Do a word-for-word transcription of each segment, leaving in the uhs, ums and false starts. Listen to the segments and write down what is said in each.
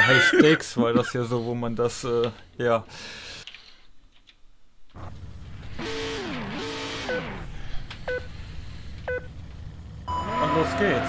High Stakes war das ja so, wo man das, äh, ja. Und los geht's.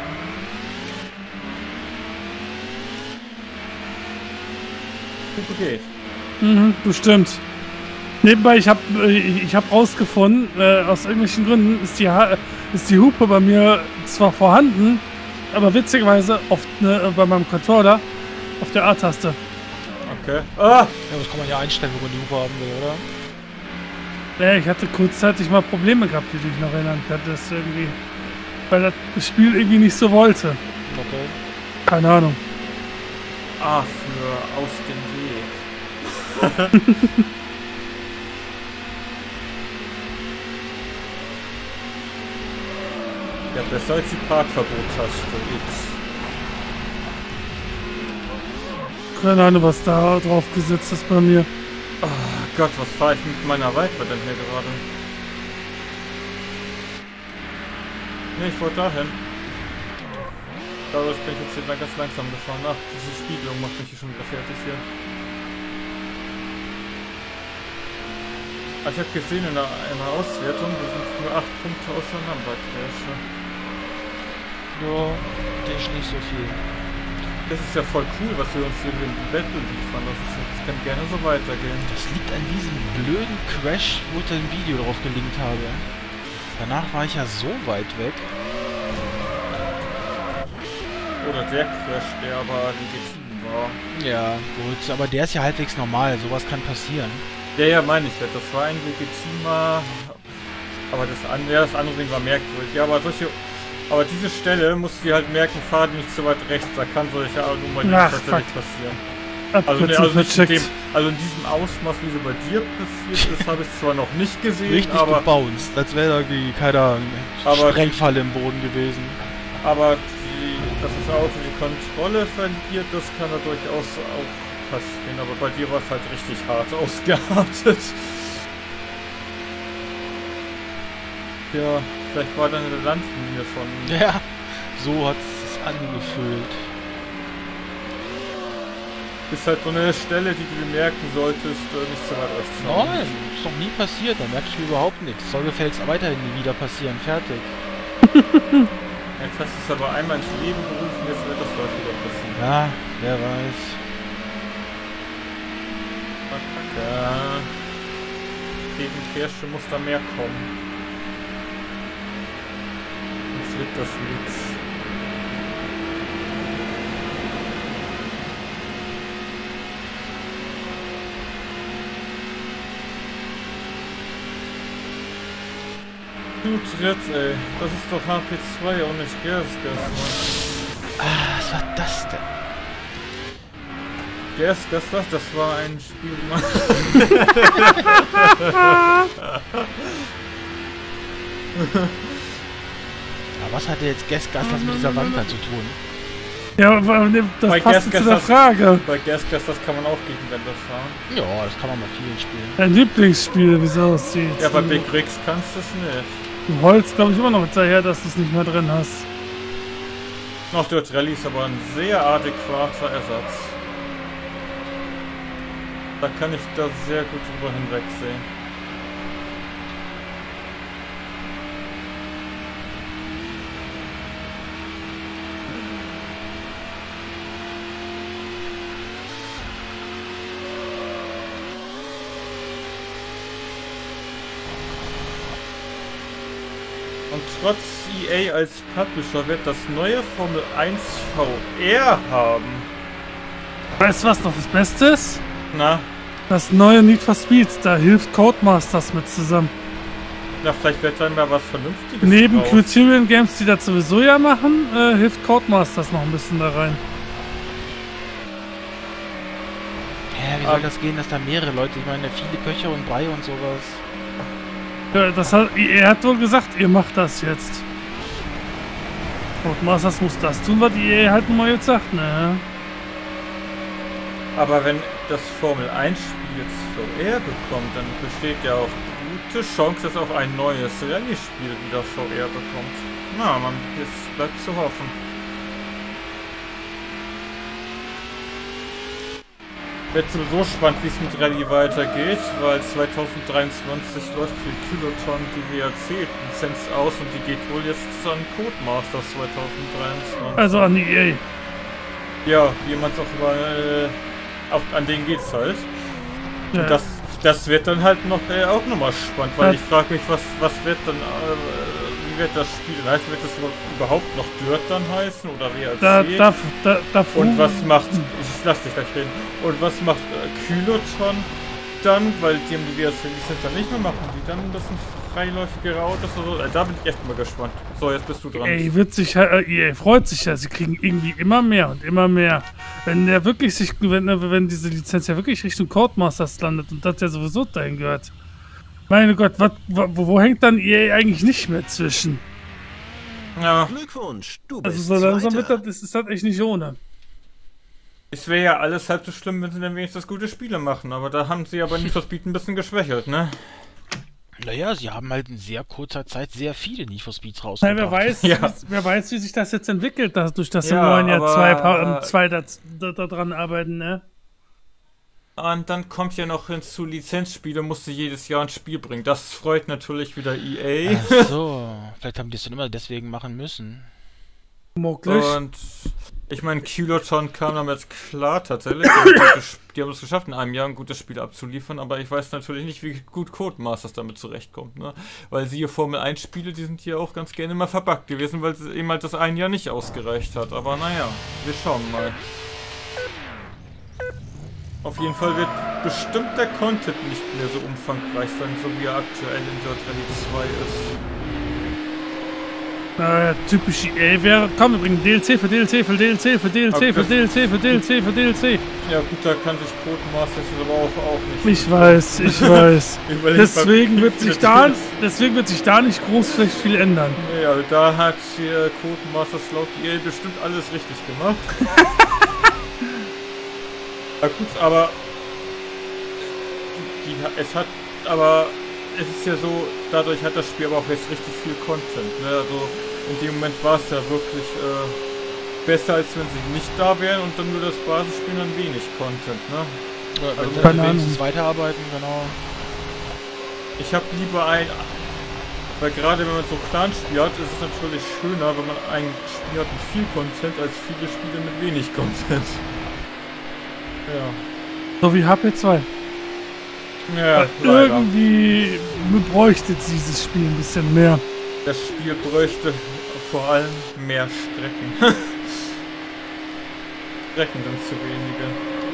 Hupe geht. Mhm, bestimmt. Nebenbei, ich habe ich hab rausgefunden, äh, aus irgendwelchen Gründen ist die, ha ist die Hupe bei mir zwar vorhanden, aber witzigerweise auf, ne, bei meinem Controller auf der A-Taste. Okay. Ah! Ja, das kann man ja einstellen, wo man die Hupe haben will, oder? Ja, ich hatte kurzzeitig mal Probleme gehabt, die ich noch erinnern kann, das irgendwie, weil das Spiel irgendwie nicht so wollte. Okay. Keine Ahnung. Ah, für aus dem Weg. Ja, besser als die Parkverbot-Taste. X. Keine Ahnung, was da drauf gesetzt ist bei mir. Oh Gott, was fahre ich mit meiner Viper denn hier gerade? Ne, ich wollte dahin. Dadurch bin ich jetzt hier ganz langsam gefahren. Ach, diese Spiegelung macht mich hier schon wieder fertig hier. Ich habe gesehen in der, in der Auswertung, wir sind nur acht Punkte auseinander, Crash. Ja, das ist nicht so viel. Das ist ja voll cool, was wir uns hier in den Battle liefern. Das, ist, das kann gerne so weitergehen. Das liegt an diesem blöden Crash, wo ich da ein Video drauf gelinkt habe. Danach war ich ja so weit weg. Oder der Crash, der aber legitim war. Ja, gut, aber der ist ja halbwegs normal. Sowas kann passieren. Ja, ja, meine ich ja. Das war ein legitimer... Aber das andere, ja, das andere Ding war merkwürdig. Ja, aber solche... Aber diese Stelle musst du halt merken, fahr nicht so weit rechts, da kann solche Anomalien tatsächlich passieren. Also, ne, also, nicht in dem, also in diesem Ausmaß, wie sie bei dir passiert ist, habe ich zwar noch nicht gesehen, richtig aber... gebounced, als wäre irgendwie, keine Ahnung, Sprengfall im Boden gewesen. Aber die, dass das Auto die Kontrolle verliert, das kann da durchaus auch passieren. Aber bei dir war es halt richtig hart ausgeartet. Ja, vielleicht war dann eine Landlinie von... Ja, so hat es angefühlt. Ist halt so eine Stelle, die du merken solltest, nicht so weit rechts. Nein, ist noch nie passiert, da merkst du überhaupt nichts. Soll gefälligst weiterhin nie wieder passieren, fertig. Jetzt hast du es aber einmal ins Leben gerufen, jetzt wird das häufiger passieren. Ja, wer weiß. Ja, gegen Kirsche muss da mehr kommen. Jetzt wird das nix. Du Tritt, ey. Das ist doch H P zwei und nicht Gasgas. Ah, was war das denn? Gasgas, das, das war ein Spiel. Ja, was hatte jetzt Gasgas das mit dieser Wand zu tun? Ja, das bei passt zu der Frage. Bei Gasgas, das kann man auch gegen Wände fahren. Ja, das kann man bei vielen spielen. Dein Lieblingsspiel, wie es aussieht. Ja, bei Big Rigs kannst du es nicht. Du holst, glaube ich, immer noch hinterher, dass du es nicht mehr drin hast. Noch Dirt Rally ist aber ein sehr adäquater Ersatz. Da kann ich da sehr gut drüber hinwegsehen. Und trotz E A als Publisher wird das neue Formel eins V R haben. Weißt du, was noch das Beste ist? Na? Das neue Need for Speed, da hilft Codemasters mit zusammen. Na, vielleicht wird dann mal was Vernünftiges Neben draus. Criterion Games, die das sowieso ja machen, äh, hilft Codemasters noch ein bisschen da rein. Ja, wie soll das gehen, dass da mehrere Leute, ich meine, viele Köche und Brei und sowas. Ja, das hat, er hat wohl gesagt, ihr macht das jetzt. Codemasters muss das tun, was die E A halt nun mal jetzt sagt, ne? Aber wenn das Formel eins Spiel jetzt V R bekommt, dann besteht ja auch gute Chance, dass auch ein neues Rallye-Spiel wieder V R bekommt. Na, man, jetzt bleibt zu hoffen. Wird sowieso spannend, wie es mit Rallye weitergeht, weil zwanzig dreiundzwanzig läuft für Kiloton die W R C-Lizenz aus und die geht wohl jetzt an Codemasters zwanzig dreiundzwanzig. Also an die E A. Ja, wie man es auch über, äh, auf, an denen geht's halt. Ja. Und das, das wird dann halt noch äh, auch nochmal spannend, weil Ja. ich frage mich, was, was wird dann, äh, wie wird das Spiel dann heißen? Wird das noch, überhaupt noch Dirt dann heißen oder W R C? Da, da, da, davor. Und was macht, ich lass dich gleich reden, und was macht äh, Kyloton dann, weil die haben die W R C-Lizenz dann nicht mehr, machen die dann das sind freiläufigere Autos oder so? Äh, da bin ich echt mal gespannt. So, jetzt bist du dran. E A wird sich, äh, E A freut sich ja, sie kriegen irgendwie immer mehr und immer mehr. Wenn der wirklich sich, wenn, wenn diese Lizenz ja wirklich Richtung Codemasters landet und das ja sowieso dahin gehört. Meine Gott, wat, wo, wo hängt dann E A eigentlich nicht mehr zwischen? Ja, Glückwunsch, du Also bist so langsam wird Zweiter. das, ist, ist das echt nicht ohne. es wäre ja alles halb so schlimm, wenn sie dann wenigstens gute Spiele machen, aber da haben sie aber Need for Speed ein bisschen geschwächelt, ne? Naja, sie haben halt in sehr kurzer Zeit sehr viele Need for Speeds Nein, rausgebracht. wer weiß, Ja. wie, wer weiß, wie sich das jetzt entwickelt, dadurch, dass im Ja, neuen Jahr aber- zwei, Pa- ähm, zwei da, da, da dran arbeiten, ne? Und dann kommt ja noch hinzu, Lizenzspiele musst du jedes Jahr ein Spiel bringen. Das freut natürlich wieder E A. Ach so, vielleicht haben die es dann immer deswegen machen müssen. Möglich. Und ich meine, Kiloton kam damit klar tatsächlich. Die haben, gutes- die haben es geschafft, in einem Jahr ein gutes Spiel abzuliefern, aber ich weiß natürlich nicht, wie gut Codemasters damit zurechtkommt, ne? Weil siehe Formel eins Spiele, die sind hier auch ganz gerne mal verbuggt gewesen, weil es eben halt das ein Jahr nicht ausgereicht hat. Aber naja, wir schauen mal. Auf jeden Fall wird bestimmt der Content nicht mehr so umfangreich sein, so wie er aktuell in Dirt Rally zwei ist. Naja, typisch E A wäre, komm, wir bringen D L C für D L C für D L C für D L C Okay. für D L C für D L C für D L C. Ja gut, da kann sich Codemasters jetzt aber auch, auch nicht. Ich weiß, ich weiß. Überleg mal, Deswegen wie wird viele sich da, Tools- deswegen wird sich da nicht groß vielleicht viel ändern. Nee, also da hat hier Codemasters laut E A bestimmt alles richtig gemacht. Na gut, aber die, es hat, aber es ist ja so, dadurch hat das Spiel aber auch jetzt richtig viel Content, ne? Also in dem Moment war es ja wirklich äh, besser, als wenn sie nicht da wären und dann nur das Basisspiel und dann wenig Content, ne? Ja, Also, wenn keine sie wenigstens Ahnung. weiterarbeiten, genau. Ich habe lieber ein, weil gerade wenn man so Clan-Spiel hat, ist es natürlich schöner, wenn man ein Spiel hat mit viel Content, als viele Spiele mit wenig Content. Ja. So wie H P zwei. Ja, Weil leider. irgendwie bräuchte dieses Spiel ein bisschen mehr. Das Spiel bräuchte vor allem mehr Strecken. Strecken sind zu wenige.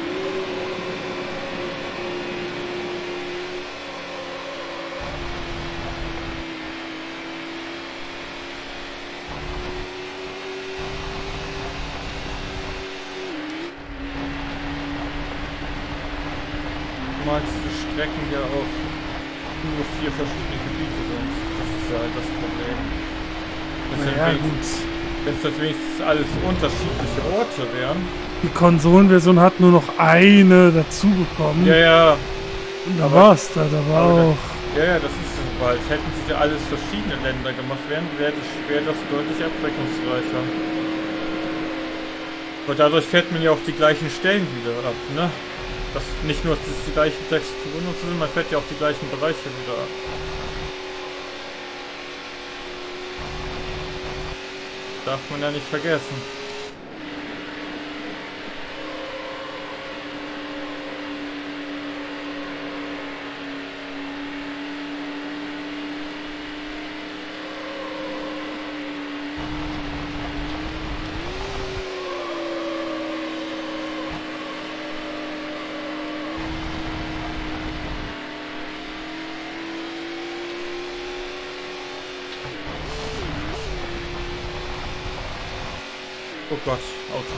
Du meinst, die Strecken ja auch nur vier verschiedene Gebiete sind. Das ist ja halt das Problem. Das sind Naja, wenigstens- gut. Wenn es das wenigstens alles unterschiedliche Orte wären. Die Konsolenversion hat nur noch eine dazu bekommen. Ja, ja. Und da aber- war's da, da war aber auch. Ja, ja, das ist es bald. Hätten sie ja alles verschiedene Länder gemacht, wären, wäre das, wäre das deutlich abwechslungsreicher. Aber dadurch fährt man ja auch die gleichen Stellen wieder ab, ne? Das nicht nur dass es die gleichen Texturen und so sind, man fährt ja auch die gleichen Bereiche wieder ab. Darf man ja nicht vergessen. Oh Gott, Auto.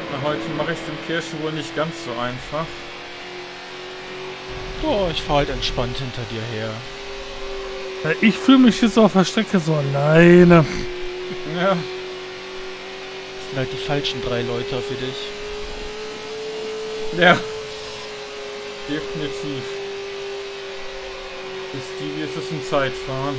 Na, heute mache ich es in Kirche wohl nicht ganz so einfach. Oh, ich fahre halt entspannt hinter dir her. Ich fühle mich jetzt auf der Strecke so alleine. Ja. Das sind halt die falschen drei Leute für dich. Ja. Definitiv. Bis die, wie ist es in Zeitfahren?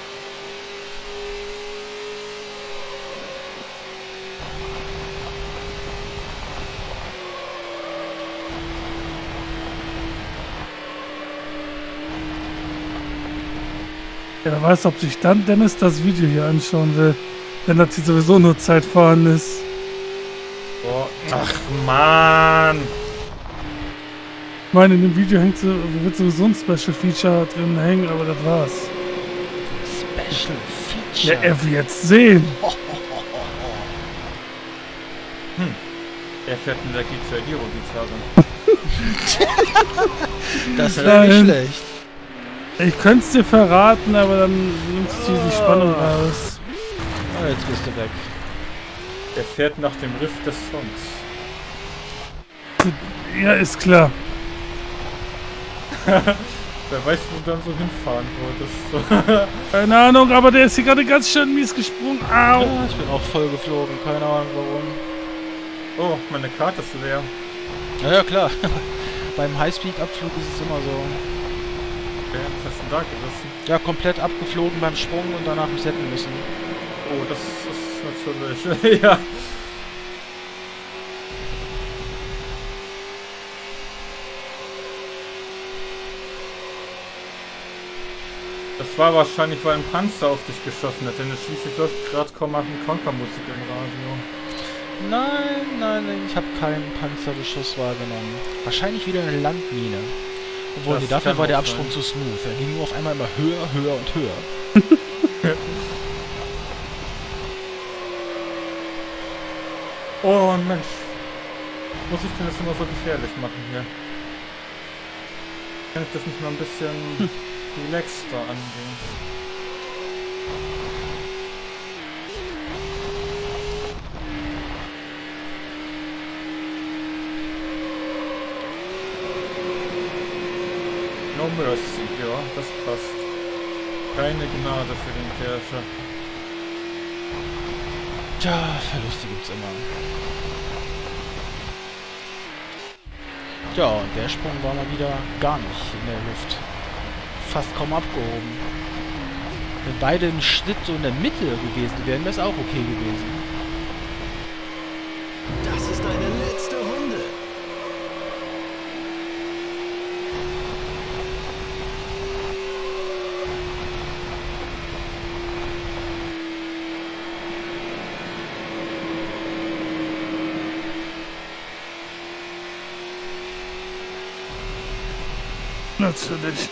Ja, wer weiß, ob sich dann Dennis das Video hier anschauen will, wenn das hier sowieso nur Zeitfahren ist. Oh, ach man! Ich meine, in dem Video hängt so, wird sowieso ein Special Feature drin hängen, aber das war's. Special Feature? Ja, er wird jetzt sehen. Hm. Er fährt mit der G zwei Hero-Gitarre. Das wäre nicht schlecht. Ich könnte es dir verraten, aber dann nimmst du die Spannung raus. Oh, jetzt bist du weg. Er fährt nach dem Riff des Songs. Ja, ist klar. Wer weiß, wo du dann so hinfahren wolltest. Keine Ahnung, aber der ist hier gerade ganz schön mies gesprungen. Au! Ja, ich bin auch voll geflogen, keine Ahnung warum. Oh, meine Karte ist leer. Ja, ja klar. Beim Highspeed-Abflug ist es immer so. Okay, was hast du denn da gerissen? Ja, komplett abgeflogen beim Sprung und danach resetten müssen. Oh, das ist natürlich... ja. Das war wahrscheinlich, weil ein Panzer auf dich geschossen hat, denn schließlich läuft gerade Command and Conquer Musik im Radio. Nein, nein, nein, ich habe keinen Panzerbeschuss wahrgenommen. Wahrscheinlich wieder eine Landmine. Obwohl, nee, dafür war der Absprung zu smooth. Er ging nur auf einmal immer höher, höher und höher. Oh Mensch. Muss ich denn das immer so gefährlich machen hier? Kann ich das nicht mal ein bisschen hm. relaxter angehen? No mercy, ja, das passt. Keine Gnade für den Kirche. Tja, Verluste gibt's immer. Ja, und der Sprung war mal wieder gar nicht in der Luft. Fast kaum abgehoben. Wenn beide im Schnitt so in der Mitte gewesen wären, wäre es auch okay gewesen. Das ist eine letzte Runde. Natürlich.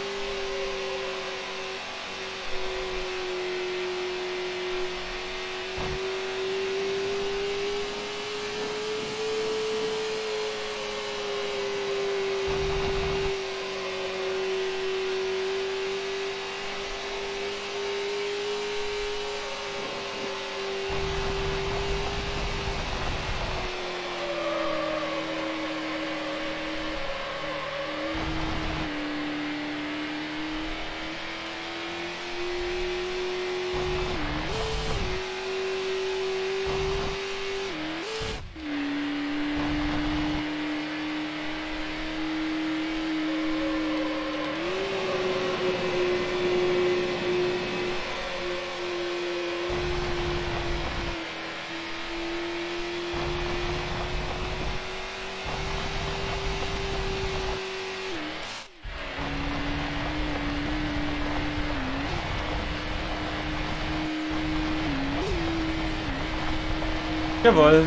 Jawohl.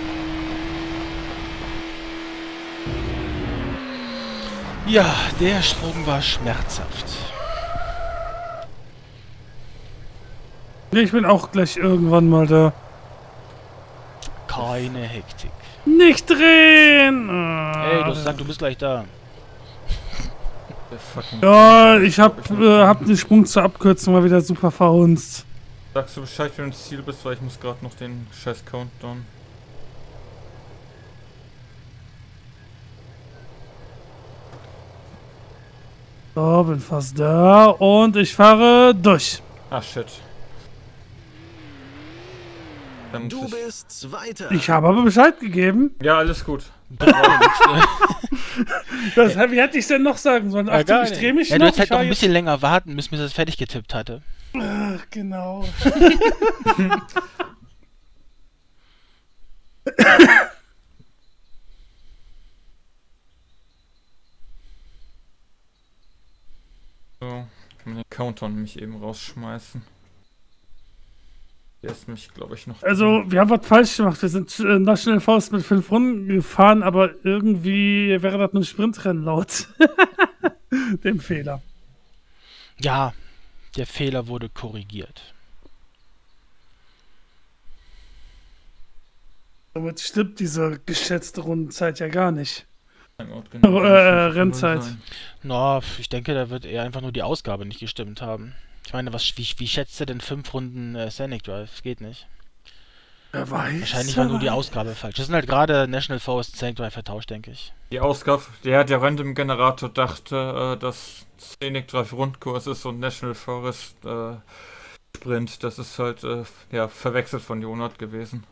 Ja, der Sprung war schmerzhaft. Ich bin auch gleich irgendwann mal da. Keine Hektik. Nicht drehen! Ey, du hast gesagt, du bist gleich da. Ja, ich hab, äh, hab den Sprung zur Abkürzung mal wieder super verhunzt. Sagst du Bescheid, wenn du ins Ziel bist, weil ich muss gerade noch den scheiß Countdown. So, bin fast da und ich fahre durch. Ach, shit. Dann muss Du ich... bist Zweiter. Ich habe aber Bescheid gegeben. Ja, alles gut. Das, wie hätte ich denn noch sagen sollen? Ja, Achtung, gar ich nicht. drehe mich Ja, noch. du hättest halt ich noch fahr ein jetzt- bisschen länger warten müssen, bis er es fertig getippt hatte. Ach, genau. So, kann man den Counter nämlich eben rausschmeißen. Der ist nämlich, glaube ich, noch... Also, wir haben was falsch gemacht. Wir sind äh, National Force mit fünf Runden gefahren, aber irgendwie wäre das nur ein Sprintrennen laut dem Fehler. Ja, der Fehler wurde korrigiert. Somit stimmt diese geschätzte Rundenzeit ja gar nicht. Timeout, Äh, genau. äh, Rennzeit. Na, ich denke, da wird eher einfach nur die Ausgabe nicht gestimmt haben. Ich meine, was, wie, wie schätzt ihr denn fünf Runden äh, Scenic Drive? Geht nicht. Wer weiß. Wahrscheinlich war nur die Ausgabe falsch. Das sind halt gerade National Forest Scenic Drive vertauscht, denke ich. Die Ausgabe, der, der Random Generator dachte, äh, dass Scenic Drive Rundkurs ist und National Forest äh, Sprint. Das ist halt äh, ja, verwechselt von Jonat gewesen.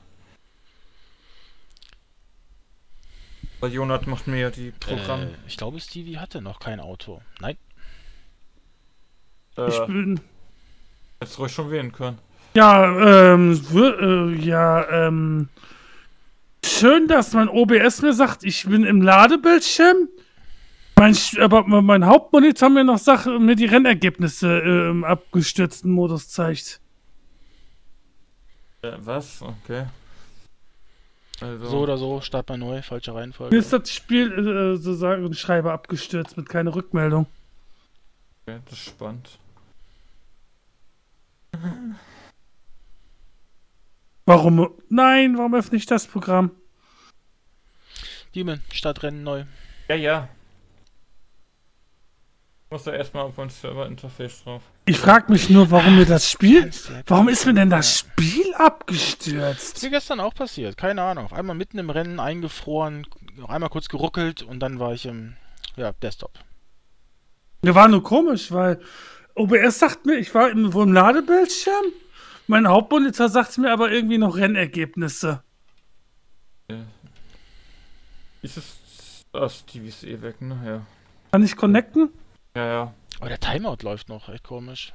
Weil Jonat macht mir ja die Programme. Äh, ich glaube, Stevie hatte noch kein Auto. Nein. Äh, Ich bin. Hättest ruhig schon wählen können. Ja, ähm, wir- äh, ja, ähm. Schön, dass mein O B S mir sagt, ich bin im Ladebildschirm. Mein, Sch- aber mein Hauptmonitor mir noch sagt, mir die Rennergebnisse äh, im abgestürzten Modus zeigt. Äh, was? Okay. Also, So oder so, start mal neu, falsche Reihenfolge. Mir ist das Spiel, äh, so sagen Schreiber, abgestürzt mit keiner Rückmeldung. okay, das ist spannend. Warum? Nein, warum öffne ich das Programm? Demon, Startrennen neu. Ja, ja. Ich muss da erstmal auf mein Server-Interface drauf. Ich frage mich nur, warum mir das Spiel. Kannst du ja Warum gar ist mir denn nicht das mehr. Spiel abgestürzt? Ist mir gestern auch passiert, keine Ahnung. Auf einmal mitten im Rennen eingefroren, noch einmal kurz geruckelt und dann war ich im ja, Desktop. Mir war nur komisch, weil O B S sagt mir, ich war im, wohl im Ladebildschirm. Mein Hauptmonitor sagt mir aber irgendwie noch Rennergebnisse. Ist es. Ah, Stevie ist eh weg, ne? Ja. Kann ich connecten? Ja, ja. Aber der Timeout läuft noch, echt komisch.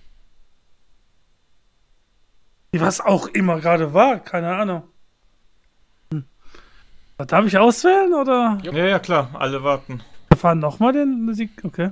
Was auch immer gerade war, keine Ahnung. Hm. Darf ich auswählen oder? Jupp. Ja, ja, klar. Alle warten. Wir fahren nochmal den Musik. Okay.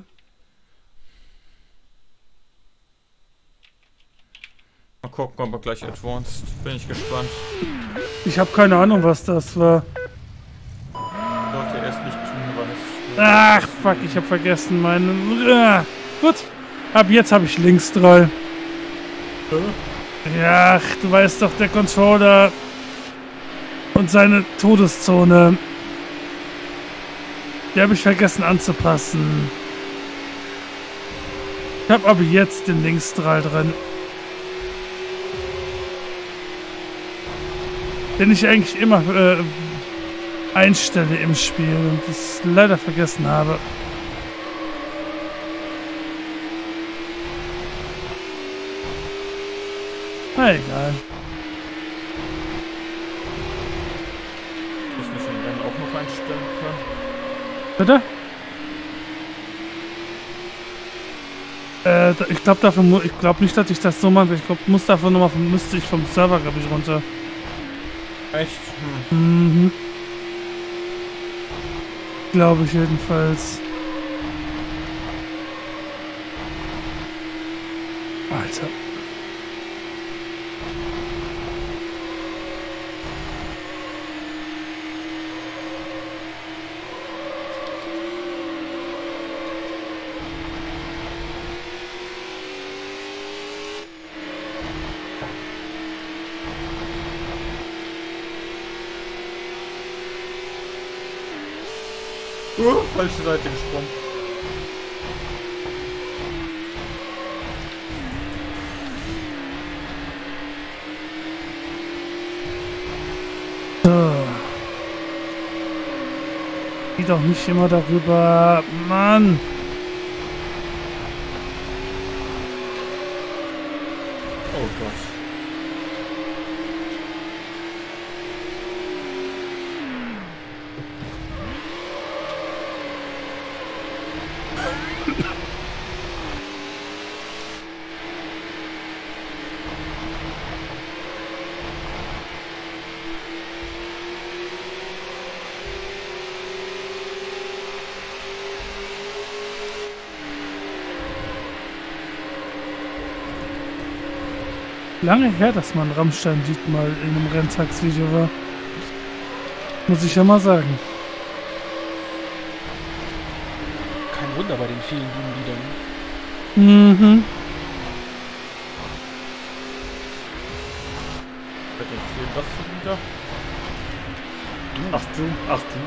Mal gucken, ob er gleich advanced. Bin ich gespannt. Ich habe keine Ahnung, was das war. Sollte erst nicht tun, weil es. Ach, fuck, ich habe vergessen meinen. Ah, gut. Ab jetzt habe ich Linksdroll. Ja, ach, du weißt doch, der Controller und seine Todeszone. Die habe ich vergessen anzupassen. Ich habe aber jetzt den Linksdrall drin. Den ich eigentlich immer äh, einstelle im Spiel und das leider vergessen habe. Na egal. Ich muss mich im Rennen auch noch einstellen können. Bitte? Äh, da- ich glaube dafür, mu- ich glaube nicht, dass ich das so mache. Ich glaube, muss dafür nochmal, vom- müsste ich vom Server, glaube ich, runter. Echt? Hm. Mhm. Glaube ich jedenfalls. Alter. Uh, falsche Seite gesprungen. So. Geh doch nicht immer darüber. Mann. lange her, dass man Rammstein-Lied mal in einem Renntagsvideo war. Muss ich ja mal sagen. Kein Wunder bei den vielen guten Liedern. Mhm. Bei den vielen was für Lieder? Ach du, ach du.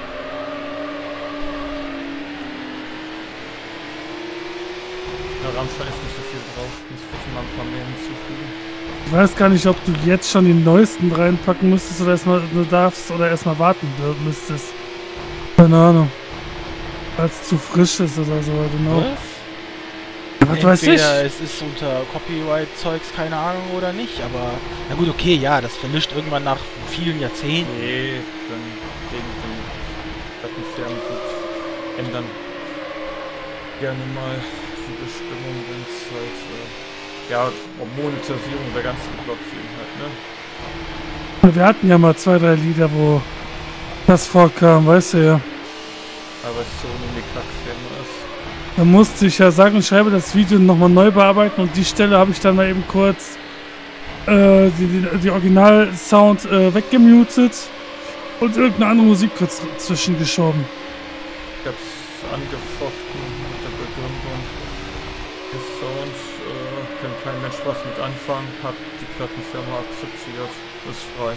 Ja, Rammstein ist nicht so viel drauf. Muss ich mal ein paar mehr hinzufügen. Ich weiß gar nicht, ob du jetzt schon die neuesten reinpacken müsstest oder erstmal nur darfst oder erstmal warten müsstest. Keine Ahnung. Weil es zu frisch ist oder so, genau. Was? Was weiß ich? Entweder es ist unter Copyright-Zeugs, keine Ahnung, oder nicht, aber... Na gut, okay, ja, das vernischt irgendwann nach vielen Jahrzehnten. Nee, dann gegen den Plattenfirmen ändern gerne mal die Bestimmung, wenn es halt... Äh, ja, um Monetarisierung der ganzen Blockfilm halt, ne? Wir hatten ja mal zwei, drei Lieder, wo das vorkam, weißt du ja. Aber es so in die Klackfirma ist. Da musste ich ja sagen und schreibe das Video nochmal neu bearbeiten und die Stelle habe ich dann mal eben kurz äh, die, die, die Original-Sound äh, weggemutet und irgendeine andere Musik kurz zwischengeschoben. Ich hab's angefochten mit der Begründung, der Sound äh, kann kein Mensch was mit anfangen, hat die Plattenfirma akzeptiert, ist frei.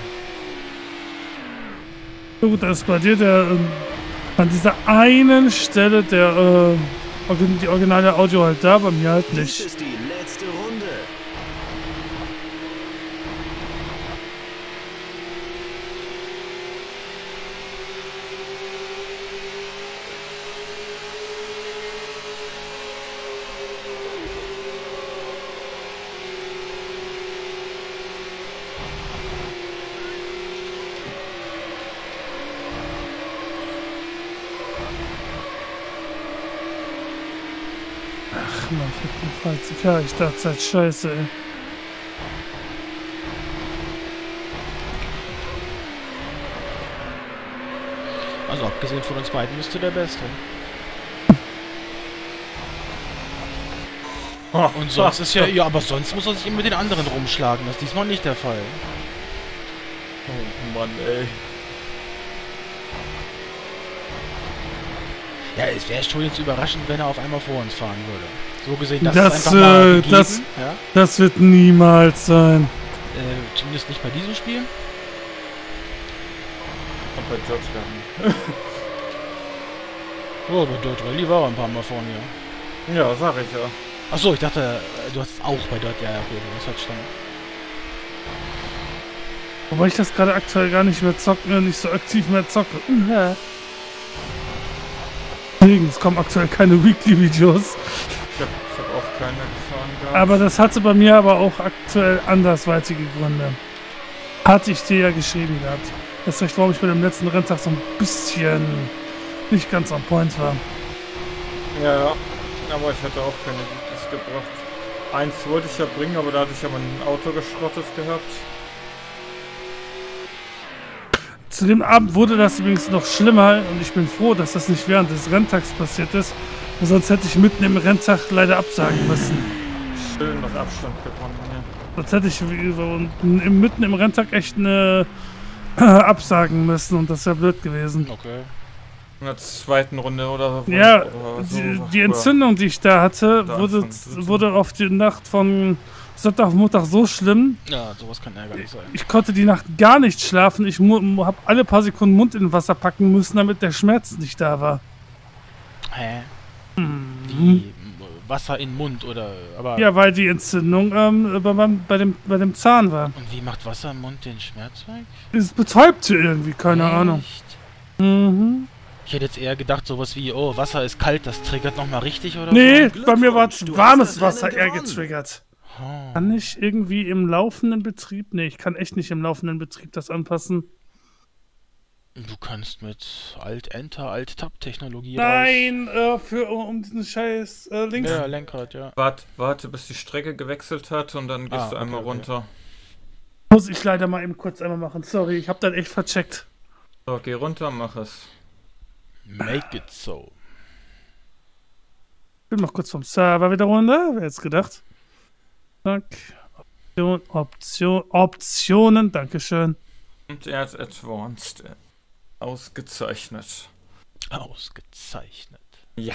So gut, dass bei dir der ähm, an dieser einen Stelle der äh, origin- die originale Audio halt da, bei mir halt Dies nicht. ist die letzte Runde. Ach man, falls ja, ich dachte halt scheiße, ey. Also abgesehen von uns beiden bist du der Beste. Und sonst ist ja... Ja, aber sonst muss er sich immer mit den anderen rumschlagen. Das ist diesmal nicht der Fall. Oh Mann, ey. Ja, es wäre schon jetzt überraschend, wenn er auf einmal vor uns fahren würde. So gesehen, das, Das, ist einfach mal äh, gegeben, das- ja? Das wird niemals sein. Äh, zumindest nicht bei diesem Spiel. Und bei George gar nicht. Oh, bei Dirt Rally war er ein paar Mal vor mir. Ja, sag ich ja. Achso, ich dachte, äh, du hast es auch bei Dirt. Ja, ja, okay, das hat stand. Wobei ich das gerade aktuell gar nicht mehr zocke, nicht so aktiv mehr zocke. Deswegen, es kommen aktuell keine Weekly-Videos. Ich hab, ich hab auch keine gefahren gehabt. Aber das hatte bei mir aber auch aktuell andersweitige Gründe. Hatte ich dir ja geschrieben gehabt. Das ist recht, warum ich bei dem letzten Renntag so ein bisschen nicht ganz on point war. Ja, ja. Aber ich hatte auch keine Videos gebracht. Eins wollte ich ja bringen, aber da hatte ich ja mein Auto geschrottet gehabt. Zu dem Abend wurde das übrigens noch schlimmer und ich bin froh, dass das nicht während des Renntags passiert ist. Sonst hätte ich mitten im Renntag leider absagen müssen. Schön noch Abstand gewonnen, ja. Sonst hätte ich wie so im- mitten im Renntag echt eine absagen müssen und das wäre blöd gewesen. Okay. In der zweiten Runde oder so. Ja, oder so. die, die Entzündung, die ich da hatte, Da wurde, Anfang wurde auf die Nacht von Sonntag auf Montag so schlimm. Ja, sowas kann ärgerlich sein. Ich konnte die Nacht gar nicht schlafen. Ich habe alle paar Sekunden Mund in Wasser packen müssen, damit der Schmerz nicht da war. Hä? Hm. Wie Wasser in den Mund oder... aber Ja, weil die Entzündung ähm, bei, meinem- bei, dem, bei dem Zahn war. Und wie macht Wasser im Mund den Schmerz weg? Es betäubte irgendwie, keine Ahnung. Echt? Mhm. Ich hätte jetzt eher gedacht, sowas wie, oh, Wasser ist kalt, das triggert nochmal richtig oder Nee, so. bei mir war Glückwunsch, du warmes hast das Wasser Rennen eher gewonnen. getriggert. Oh. Kann ich irgendwie im laufenden Betrieb? Nee, ich kann echt nicht im laufenden Betrieb das anpassen. Du kannst mit Alt-Enter, Alt-Tab-Technologie Nein, äh, für, um diesen scheiß äh, raus. Links. Ja, Lenkrad, ja. Warte, warte, bis die Strecke gewechselt hat und dann gehst Ah, du einmal okay, okay. runter. Muss ich leider mal eben kurz einmal machen. Sorry, ich hab das echt vercheckt. So, geh runter, mach es. Make it so. Ich bin noch kurz vom Server wieder runter. Wer hätte es gedacht? Zack. Option, Option, Optionen, Dankeschön. Und er hat Advanced. Ausgezeichnet. Ausgezeichnet. Ja.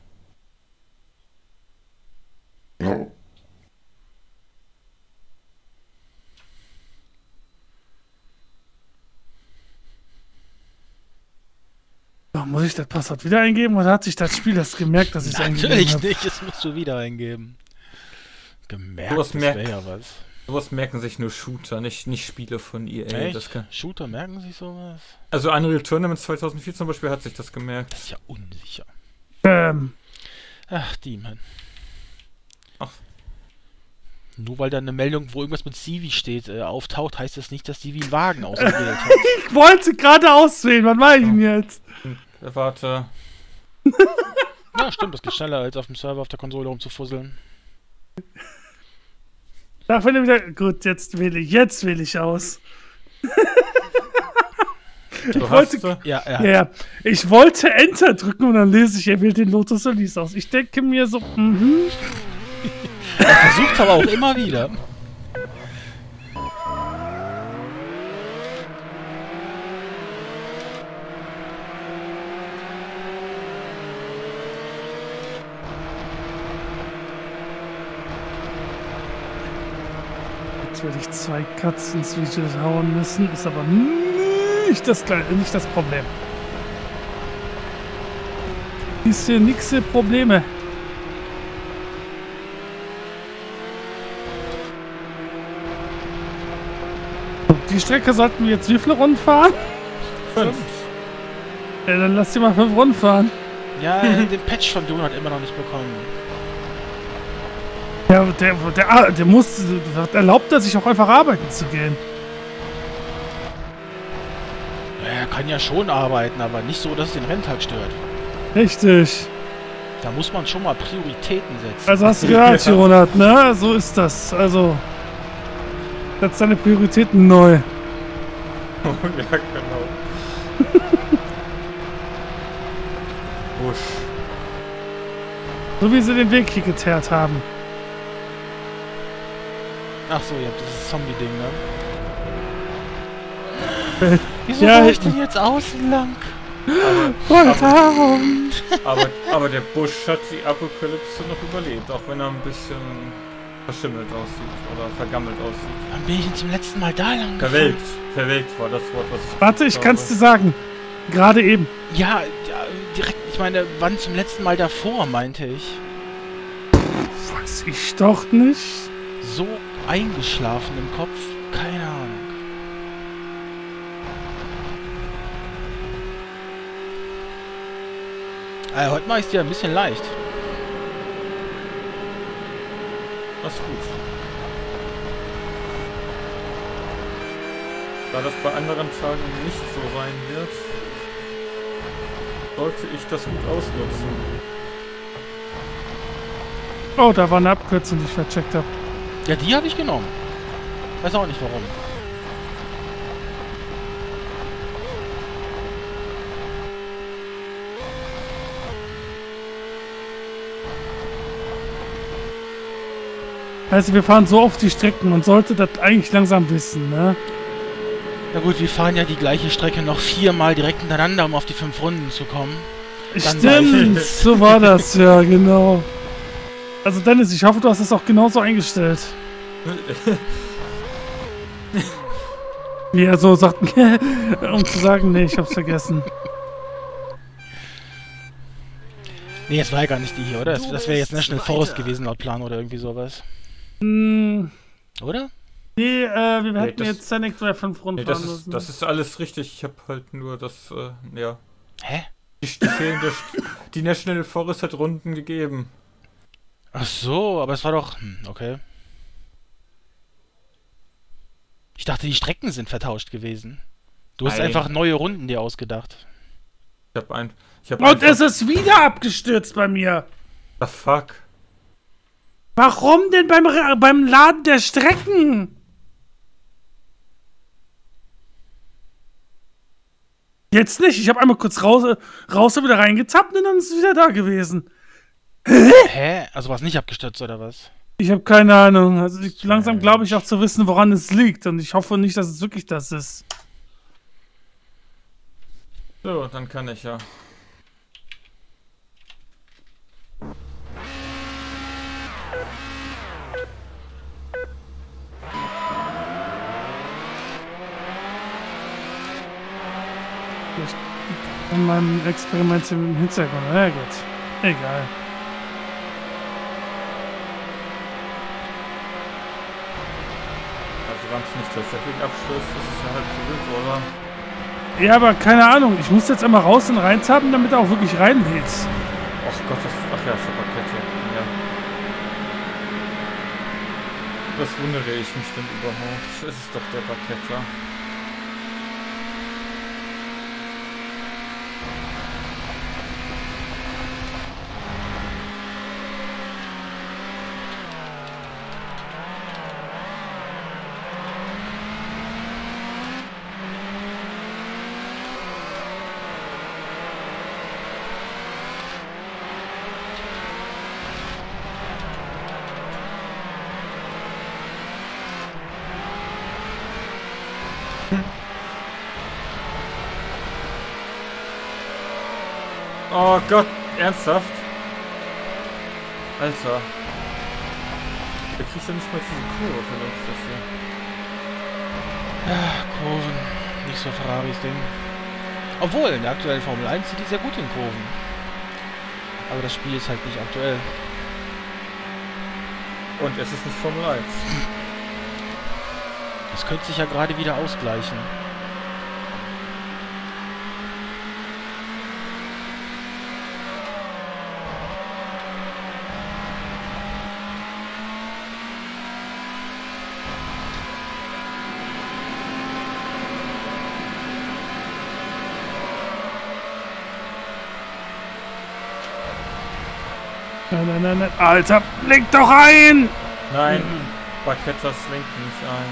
Oh, muss ich das Passwort wieder eingeben oder hat sich das Spiel das gemerkt, dass ich es eingegeben habe? Natürlich nicht, das musst du wieder eingeben. Gemerkt, Sowas das merkt- wäre ja was. Sowas merken sich nur Shooter, nicht, nicht Spiele von E A. Das Echt? kann, Shooter merken sich sowas? also Unreal Tournament zweitausendvier zum Beispiel hat sich das gemerkt. Das ist ja unsicher. Ähm, Ach, Demon. Ach. Nur weil da eine Meldung, wo irgendwas mit Civi steht, äh, auftaucht, heißt das nicht, dass Civi einen Wagen ausgewählt hat. ich wollte gerade auswählen, was mache ich denn jetzt? Hm, Warte. Ja, stimmt, das geht schneller, als auf dem Server auf der Konsole rumzufusseln. Da finde ich wieder. Gut, jetzt wähle ich, jetzt wähle ich aus. Du ich wollte, hast, äh, Ja, er ja, hat. ja, ich wollte Enter drücken und dann lese ich, er wählt den Lotus Solis aus. Ich denke mir so, mhm. Er versucht aber auch immer wieder. Jetzt werde ich zwei Cuts ins Video hauen müssen, ist aber nicht das, Kleine, nicht das Problem. Ist hier nix für Probleme. Die Strecke sollten wir jetzt wie viele Runden fahren? fünf. Ja, dann lass die mal fünf Runden fahren. Ja, den Patch von Dune hat immer noch nicht bekommen. Ja, der, der, der muss, der erlaubt er sich auch einfach arbeiten zu gehen. Ja, er kann ja schon arbeiten, aber nicht so, dass es den Renntag stört. Richtig. Da muss man schon mal Prioritäten setzen. Also hast du gehört, Jonat, ne? So ist das. Also, setz deine Prioritäten neu. ja, genau. Busch. So wie sie den Weg hier geteert haben. Ach so, ihr habt dieses Zombie-Ding, ne? Äh, Wieso ja, war ich denn jetzt außen lang? Warum? Aber, aber der Busch hat die Apokalypse noch überlebt, auch wenn er ein bisschen verschimmelt aussieht oder vergammelt aussieht. Wann bin ich denn zum letzten Mal da lang Verwelkt. Verwelkt war das Wort, was ich Warte, ich glaube. kann's dir sagen. Gerade eben. Ja, ja, direkt, ich meine, wann zum letzten Mal davor, meinte ich. Weiß ich doch nicht. So eingeschlafen im Kopf, keine Ahnung. Äh, heute mache ich es dir ein bisschen leicht. Das ist gut. Da das bei anderen Tagen nicht so sein wird, sollte ich das gut ausnutzen. Oh, da war eine Abkürzung, die ich vercheckt habe. Ja, die habe ich genommen. Weiß auch nicht warum. Also wir fahren so oft die Strecken, man sollte das eigentlich langsam wissen, ne? Na gut, wir fahren ja die gleiche Strecke noch viermal direkt hintereinander, um auf die fünf Runden zu kommen. Dann Stimmt, so war das, ja, genau. Also Dennis, ich hoffe, du hast es auch genauso eingestellt. Wie er so sagt, um zu sagen, nee, ich hab's vergessen. Nee, es war ja gar nicht die hier, oder? Das, das wäre jetzt National Forest gewesen laut Plan oder irgendwie sowas. Hm, Oder? nee, äh, wir Nee, hätten das- jetzt Scenic Drive fünf Runden Nee, das fahren ist, müssen. das ist alles richtig. Ich habe halt nur das, äh, ja. Hä? Die, die fehlende, St- die National Forest hat Runden gegeben. Ach so, aber es war doch... Hm, okay. Ich dachte, die Strecken sind vertauscht gewesen. Du hast Nein. einfach neue Runden dir ausgedacht. Ich hab ein. Ich hab Und einfach, es ist wieder abgestürzt bei mir. the fuck? Warum denn beim, Ra- beim Laden der Strecken? Jetzt nicht. Ich habe einmal kurz raus, raus und wieder reingezappt und dann ist es wieder da gewesen. Hä? Also war es nicht abgestürzt oder was? Ich habe keine Ahnung. Also ich, langsam glaube ich auch zu wissen, woran es liegt. Und ich hoffe nicht, dass es wirklich das ist. So, dann kann ich ja. In meinem Experiment im Hintergrund. Na gut. Egal. Also ganz nicht tatsächlich Abschluss, das ist ja halb so wild, oder? Ja, aber keine Ahnung. Ich muss jetzt einmal raus und reintappen, damit er auch wirklich reingeht. Ach Gott, das, ach ja, ist eine Parkette. Ja. Das wundere ich mich denn überhaupt. Es ist doch der Parketter. Oh Gott, ernsthaft? Alter. Der kriegt ja nicht mal diese Kurve vernünftig hier. Ja, Kurven. Nicht so Ferraris Ding. Obwohl, in der aktuellen Formel eins sind die sehr gut in Kurven. Aber das Spiel ist halt nicht aktuell. Und es ist nicht Formel eins. Das könnte sich ja gerade wieder ausgleichen. Nein, nein, nein, nein. Alter, lenk doch ein! Nein, Parkettas lenkt nicht ein.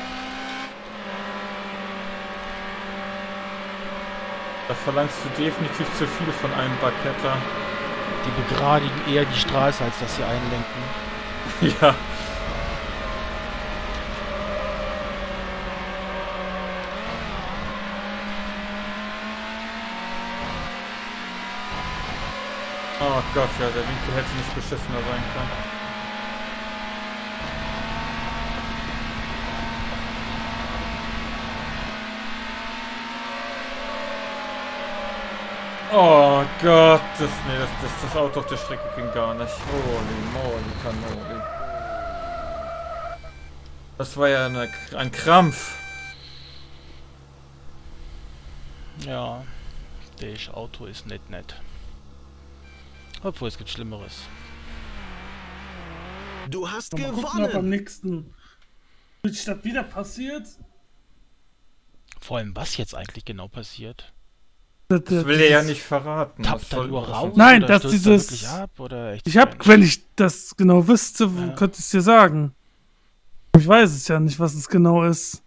Da verlangst du definitiv zu viel von einem Parketta. Die begradigen eher die Straße, als dass sie einlenken. Ja. Oh Gott, ja, der Winkel hätte nicht beschissener sein können. Oh Gott, das, nee, das, das, das Auto auf der Strecke ging gar nicht. Holy moly, Kanone. Das war ja eine, ein Krampf. Ja, das Auto ist nicht nett. Obwohl, es gibt Schlimmeres. Du hast Mal gucken, ob beim gewonnen. nächsten Switch das wieder passiert. Vor allem, was jetzt eigentlich genau passiert? Das, Das will er ja nicht verraten. Tappt Das er soll- nur raus? Nein, oder dass stürzt er dieses- wirklich ab, oder echt Ich hab, strange? wenn ich das genau wüsste, Ja. könnte ich es dir sagen. Ich weiß es ja nicht, was es genau ist.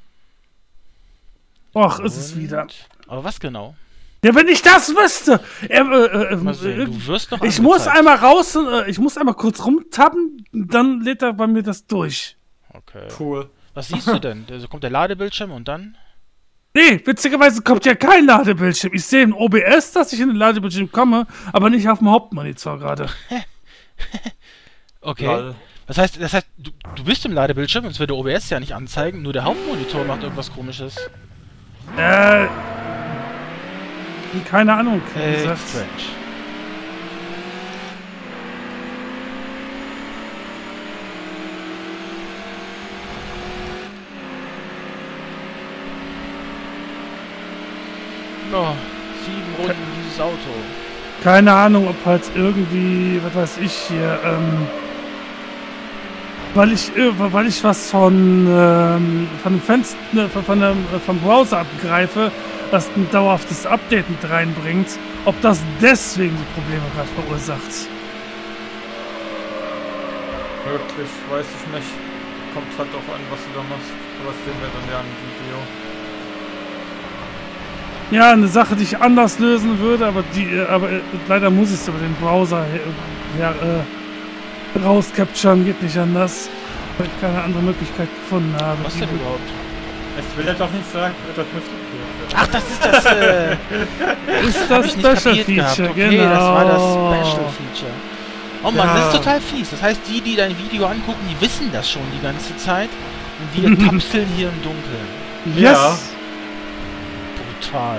Och, ist es Und- wieder. Aber was genau? Ja, wenn ich das wüsste! Äh, äh, äh, Mal sehen, äh, du wirst noch ich muss angezeigt. einmal raus, und, äh, ich muss einmal kurz rumtappen, dann lädt er bei mir das durch. Okay. Cool. Was siehst du denn? Also kommt der Ladebildschirm und dann? Nee, witzigerweise kommt ja kein Ladebildschirm. Ich sehe im O B S, dass ich in den Ladebildschirm komme, aber nicht auf dem Hauptmonitor gerade. Okay. Lol. Das heißt, das heißt du, du bist im Ladebildschirm, sonst würde O B S ja nicht anzeigen, nur der Hauptmonitor macht irgendwas Komisches. Äh. Keine Ahnung. wie Echt gesagt. strange. Oh, sieben Runden dieses Auto. Keine Ahnung, ob halt irgendwie, was weiß ich hier, ähm. Weil ich, äh, weil ich was von, ähm, von dem Fenster, ne, von, von dem, äh, vom Browser abgreife, das ein dauerhaftes Update mit reinbringt, ob das deswegen die Probleme gerade verursacht. Wirklich, weiß ich nicht. Kommt halt drauf an, was du da machst. Aber das sehen wir dann ja im Video. Ja, eine Sache, die ich anders lösen würde, aber die, äh, aber äh, leider muss ich es über den Browser her, her, äh, rauscapturen, geht nicht anders. Weil ich keine andere Möglichkeit gefunden habe. Was denn überhaupt? Es will er doch nicht sagen, das muss ich Ach, das ist das, äh... ist hab das ich nicht Special kapiert gehabt. Feature, Okay, genau. das war das Special Feature. Oh Mann, Ja. das ist total fies. Das heißt, die, die dein Video angucken, die wissen das schon die ganze Zeit. Und wir tapseln hier im Dunkeln. Yes! Ja. Brutal.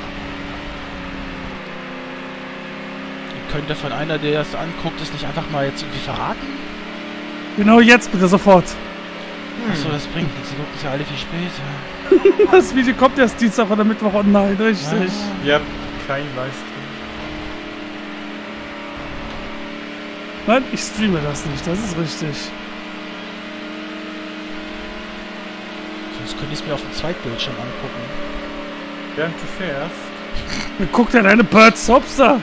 Ihr könnt ja von einer, der das anguckt, es nicht einfach mal jetzt irgendwie verraten? Genau jetzt bitte sofort. Achso, das bringt nichts. Sie gucken es ja alle viel später. Das Video kommt erst Dienstag oder Mittwoch online, richtig. Ah. Ja, kein Livestream. Nein, ich streame das nicht, das ist richtig. Sonst könnte ich es mir auf dem Zweitbildschirm angucken. Während du fährst. Guck dir deine Birds Soaps an.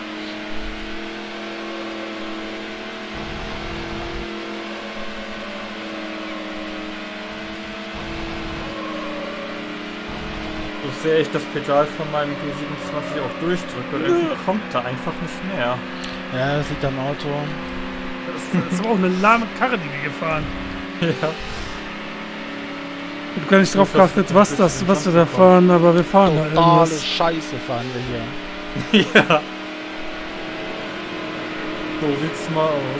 So sehr ich das Pedal von meinem G siebenundzwanzig auch durchdrücke, irgendwie kommt da einfach nicht mehr. Ja, das liegt am Auto. Das, das ist aber auch eine lahme Karre, die wir gefahren. Ja. Ich hab gar nicht drauf geachtet, was das, was wir da fahren, aber wir fahren da Totale irgendwas. Scheiße fahren wir hier. Ja. So sieht's mal aus.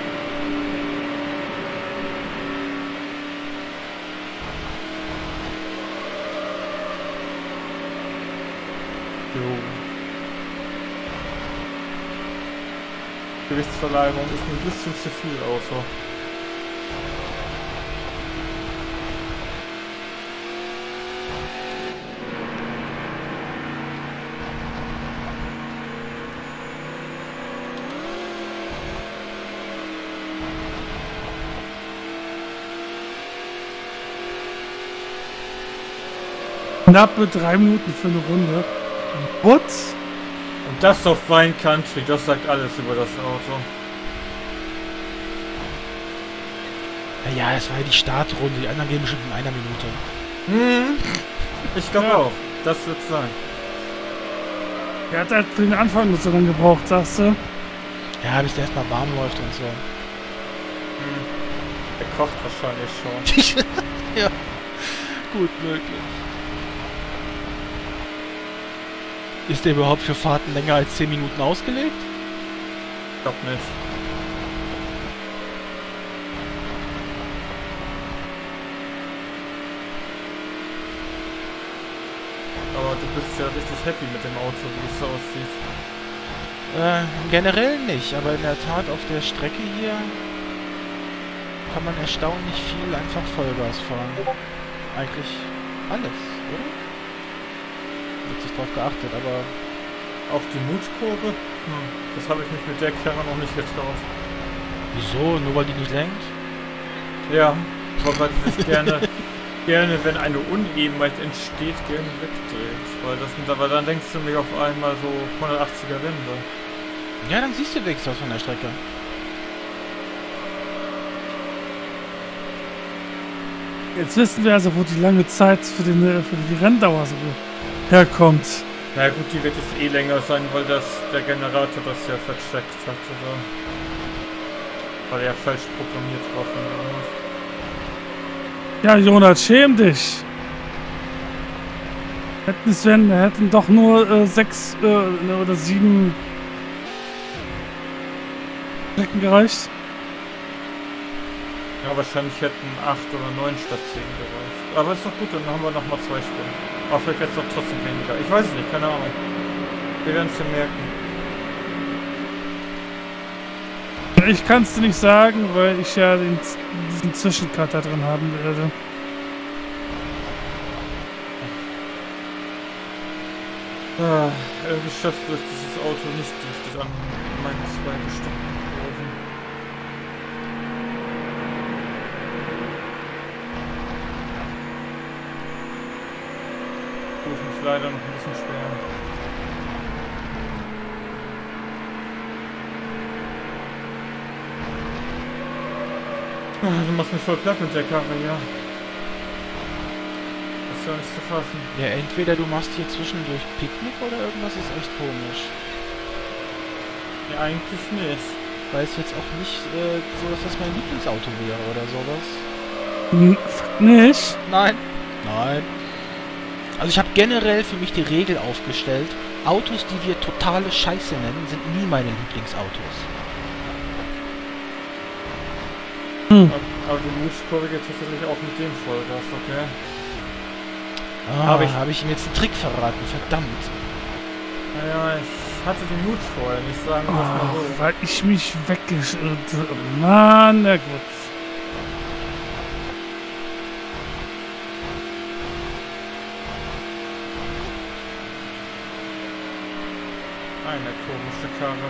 Jo. Gewichtsverlagerung ist ein bisschen zu viel Auto. Knappe drei Minuten für eine Runde. What? Und das auf Wine Country, das sagt alles über das Auto. Naja, es war ja die Startrunde. Die anderen gehen bestimmt in einer Minute. Hm. Ich glaube Ja. auch. Das wird sein. Er hat halt für den Anfang nicht so lange gebraucht, sagst du? Ja, bis der erstmal warm läuft und so. Hm. Er kocht wahrscheinlich schon. Ja, gut möglich. Ist der überhaupt für Fahrten länger als zehn Minuten ausgelegt? Ich glaube nicht. Aber du bist ja richtig happy mit dem Auto, wie es so aussieht. Äh, generell nicht, aber in der Tat auf der Strecke hier kann man erstaunlich viel einfach Vollgas fahren. Eigentlich alles, oder? Wird sich drauf geachtet, aber... Auch die Mutkurve? Hm. Das habe ich mich mit der Karre noch nicht getraut. Wieso? Nur weil die nicht lenkt? Ja, aber weil sie sich gerne, gerne, wenn eine Unebenheit entsteht, gerne wegdreht. Weil, das, weil dann denkst du mir auf einmal so hundertachtziger Wände. Ja, dann siehst du wenigstens was von der Strecke. Jetzt wissen wir also, wo die lange Zeit für, den, für die Renndauer so herkommt. Na gut, die wird jetzt eh länger sein, weil das der Generator das ja vercheckt hat, oder? Weil er falsch programmiert war von Ja, damals. Jonas, schäm dich. Hätten es wenn, hätten doch nur äh, sechs äh, oder sieben Strecken gereicht. Ja, wahrscheinlich hätten acht oder neun statt zehn gereicht. Aber ist doch gut, dann haben wir nochmal zwei Stunden. Aber vielleicht wird es doch trotzdem weniger. Ich weiß es nicht, keine Ahnung. Wir werden es ja merken. Ich kann es dir nicht sagen, weil ich ja den, diesen Zwischencut da drin haben werde. Ah, irgendwie schaffst du es, dieses Auto nicht durch das an meinen zwei bestimmten Kurven. Tue ich mich leider noch ein bisschen schwer. Ah, du machst mich voll platt mit der Karre, ja. Das ist ja nicht zu fassen. Ja, entweder du machst hier zwischendurch Picknick oder irgendwas ist echt komisch. Ja, eigentlich nicht. weiß jetzt auch nicht äh, so, dass das mein Lieblingsauto wäre oder sowas. Hm, fuck nicht. Nein. Nein. Also ich habe generell für mich die Regel aufgestellt, Autos, die wir totale Scheiße nennen, sind nie meine Lieblingsautos. Hm. Aber die Mutschkurve geht tatsächlich auch mit dem Vollgas, okay? Ah, Hab ich- habe ich ihm jetzt einen Trick verraten, verdammt. Naja, ich hatte den Mut vorher, nicht sagen wir es mal Oh, so. weil ich mich weggeschüttet. Mann, na gut. Eine komische Karre.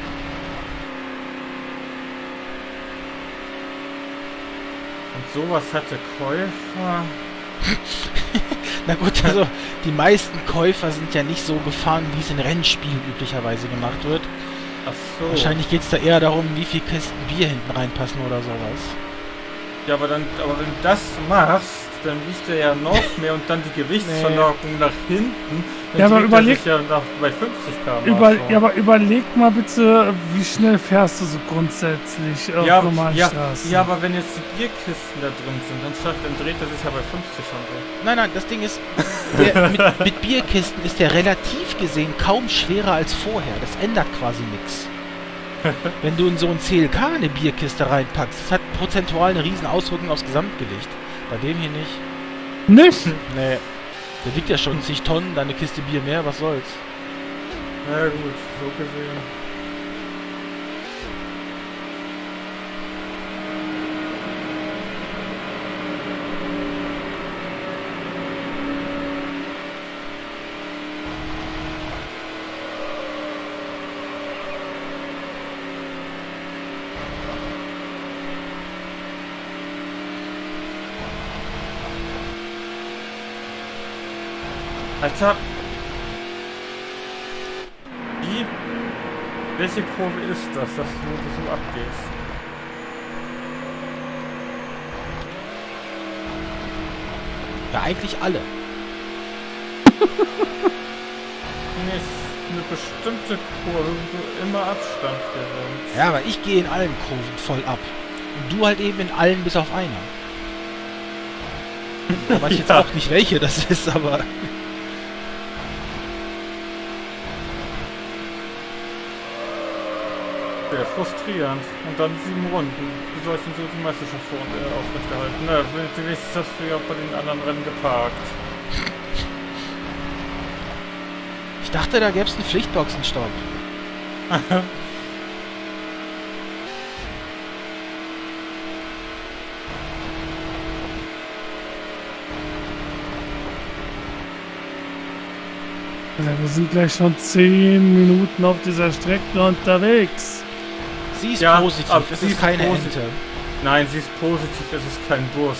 Und sowas hatte Käufer. Na gut, also die meisten Käufer sind ja nicht so gefahren, wie es in Rennspielen üblicherweise gemacht wird. Ach so. Wahrscheinlich geht es da eher darum, wie viel Kisten Bier hinten reinpassen oder sowas. Ja, aber dann, aber wenn du das machst, dann wiegt er ja noch mehr und dann die Gewichtsverlagerung nach hinten. Dann Ja, aber dreht er überleg- sich ja nach, bei fünfzig Kilometer pro Über, Stunde. ja, aber überleg mal bitte, wie schnell fährst du so grundsätzlich auf ja, normalen ja, Straßen? ja, aber wenn jetzt die Bierkisten da drin sind, dann, schafft, dann dreht er sich ja bei fünfzig schon so. Nein, nein, das Ding ist, der, mit, mit Bierkisten ist der relativ gesehen kaum schwerer als vorher. Das ändert quasi nichts. Wenn du in so ein C L K eine Bierkiste reinpackst, das hat prozentual eine riesen Auswirkung aufs Gesamtgewicht. Bei dem hier nicht. Nicht? Nee. Der wiegt ja schon zig Tonnen, dann eine Kiste Bier mehr, was soll's. Na gut, so gesehen. Alter! Wie? Welche Kurve ist das, dass du so abgehst? Ja, eigentlich alle. Nee, ist eine bestimmte Kurve, wo du immer Abstand gewinnst. Ja, aber ich gehe in allen Kurven voll ab. Und du halt eben in allen bis auf einer. Da weiß ich jetzt Ja. auch nicht, welche das ist, aber... Sehr frustrierend. Und dann sieben Runden. Wie soll ich denn so die Meisterschaft vor äh, aufrechterhalten? Na, wenigstens hast du ja bei den anderen Rennen geparkt. Ich dachte, da gäbe es einen Pflichtboxenstopp. Ja, wir sind gleich schon zehn Minuten auf dieser Strecke unterwegs. Sie ist Ja, positiv, aber es sie ist ist keine positiv. Ente. Nein, sie ist positiv, es ist kein Bus.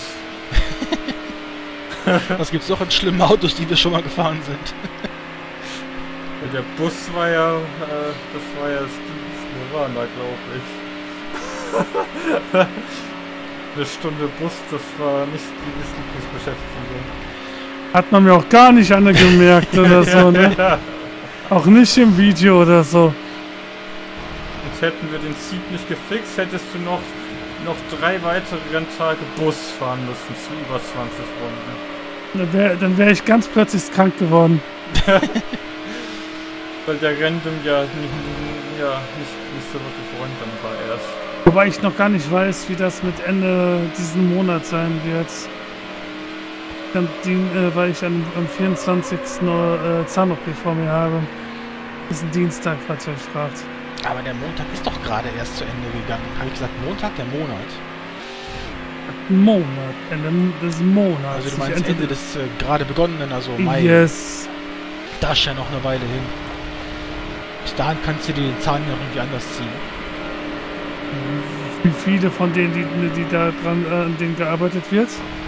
Was gibt's noch an schlimmen Autos, die wir schon mal gefahren sind? Der Bus war ja, äh, das war ja Stevens Nirvana, glaube ich. Eine Stunde Bus, das war nicht Stevens Lieblingsbeschäftigung. Hat man mir auch gar nicht angemerkt oder so, ne? Ja. Auch nicht im Video oder so. Und hätten wir den Seed nicht gefixt, hättest du noch, noch drei weitere Renntage Bus fahren müssen zu über zwanzig Runden. Dann wäre dann wär ich ganz plötzlich krank geworden. Weil der Random ja nicht, ja, nicht, nicht so wirklich random war erst. Wobei ich noch gar nicht weiß, wie das mit Ende diesen Monat sein wird. Am Dien- äh, weil ich am, am vierundzwanzigsten Äh, Zahn-O P vor mir habe. Das ist ein Dienstag, falls ihr euch fragt. Aber der Montag ist doch gerade erst zu Ende gegangen. Habe ich gesagt Montag? Der Monat. Monat, Ende des Monats. Also du Ich meinst ente- Ende des äh, gerade begonnenen, also Mai. Yes. Da ist ja noch eine Weile hin. Bis dahin kannst du dir den Zahn ja irgendwie anders ziehen. Wie viele von denen, die, die da dran äh, an denen gearbeitet wird?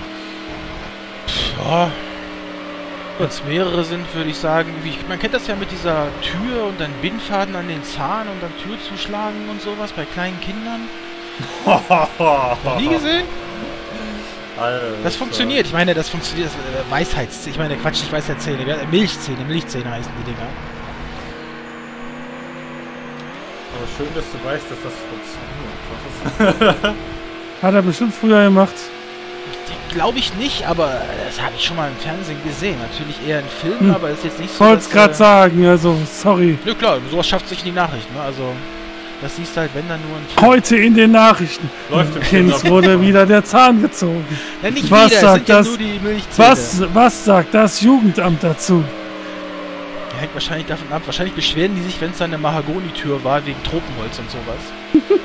Ja. Wenn es mehrere sind, würde ich sagen, wie, man kennt das ja mit dieser Tür und dann Bindfaden an den Zahn und dann Tür zuschlagen und sowas bei kleinen Kindern. Noch nie gesehen? Alter, Das funktioniert. Ich meine, das funktioniert. Das, äh, Weisheitszähne. Ich meine, Quatsch, nicht Weisheitszähne. Milchzähne. Milchzähne heißen die Dinger. Aber schön, dass du weißt, dass das funktioniert. Hat er bestimmt früher gemacht. Glaube ich nicht, aber das habe ich schon mal im Fernsehen gesehen. Natürlich eher in Filmen, Hm. aber ist jetzt nicht so. Ich wollte es dass, gerade äh, sagen, also sorry. Ja klar, sowas schafft sich in die Nachrichten, ne? Also, das siehst du halt, wenn dann nur in Filmen. Heute in den Nachrichten. Läuft im Kind Film wurde wieder der Zahn gezogen. Ja, nicht Was wieder, es sagt sind ja das- nur die Milchzähne. Was, was sagt das Jugendamt dazu? Ja, hängt wahrscheinlich davon ab. Wahrscheinlich beschweren die sich, wenn es dann eine Mahagonitür war, wegen Tropenholz und sowas.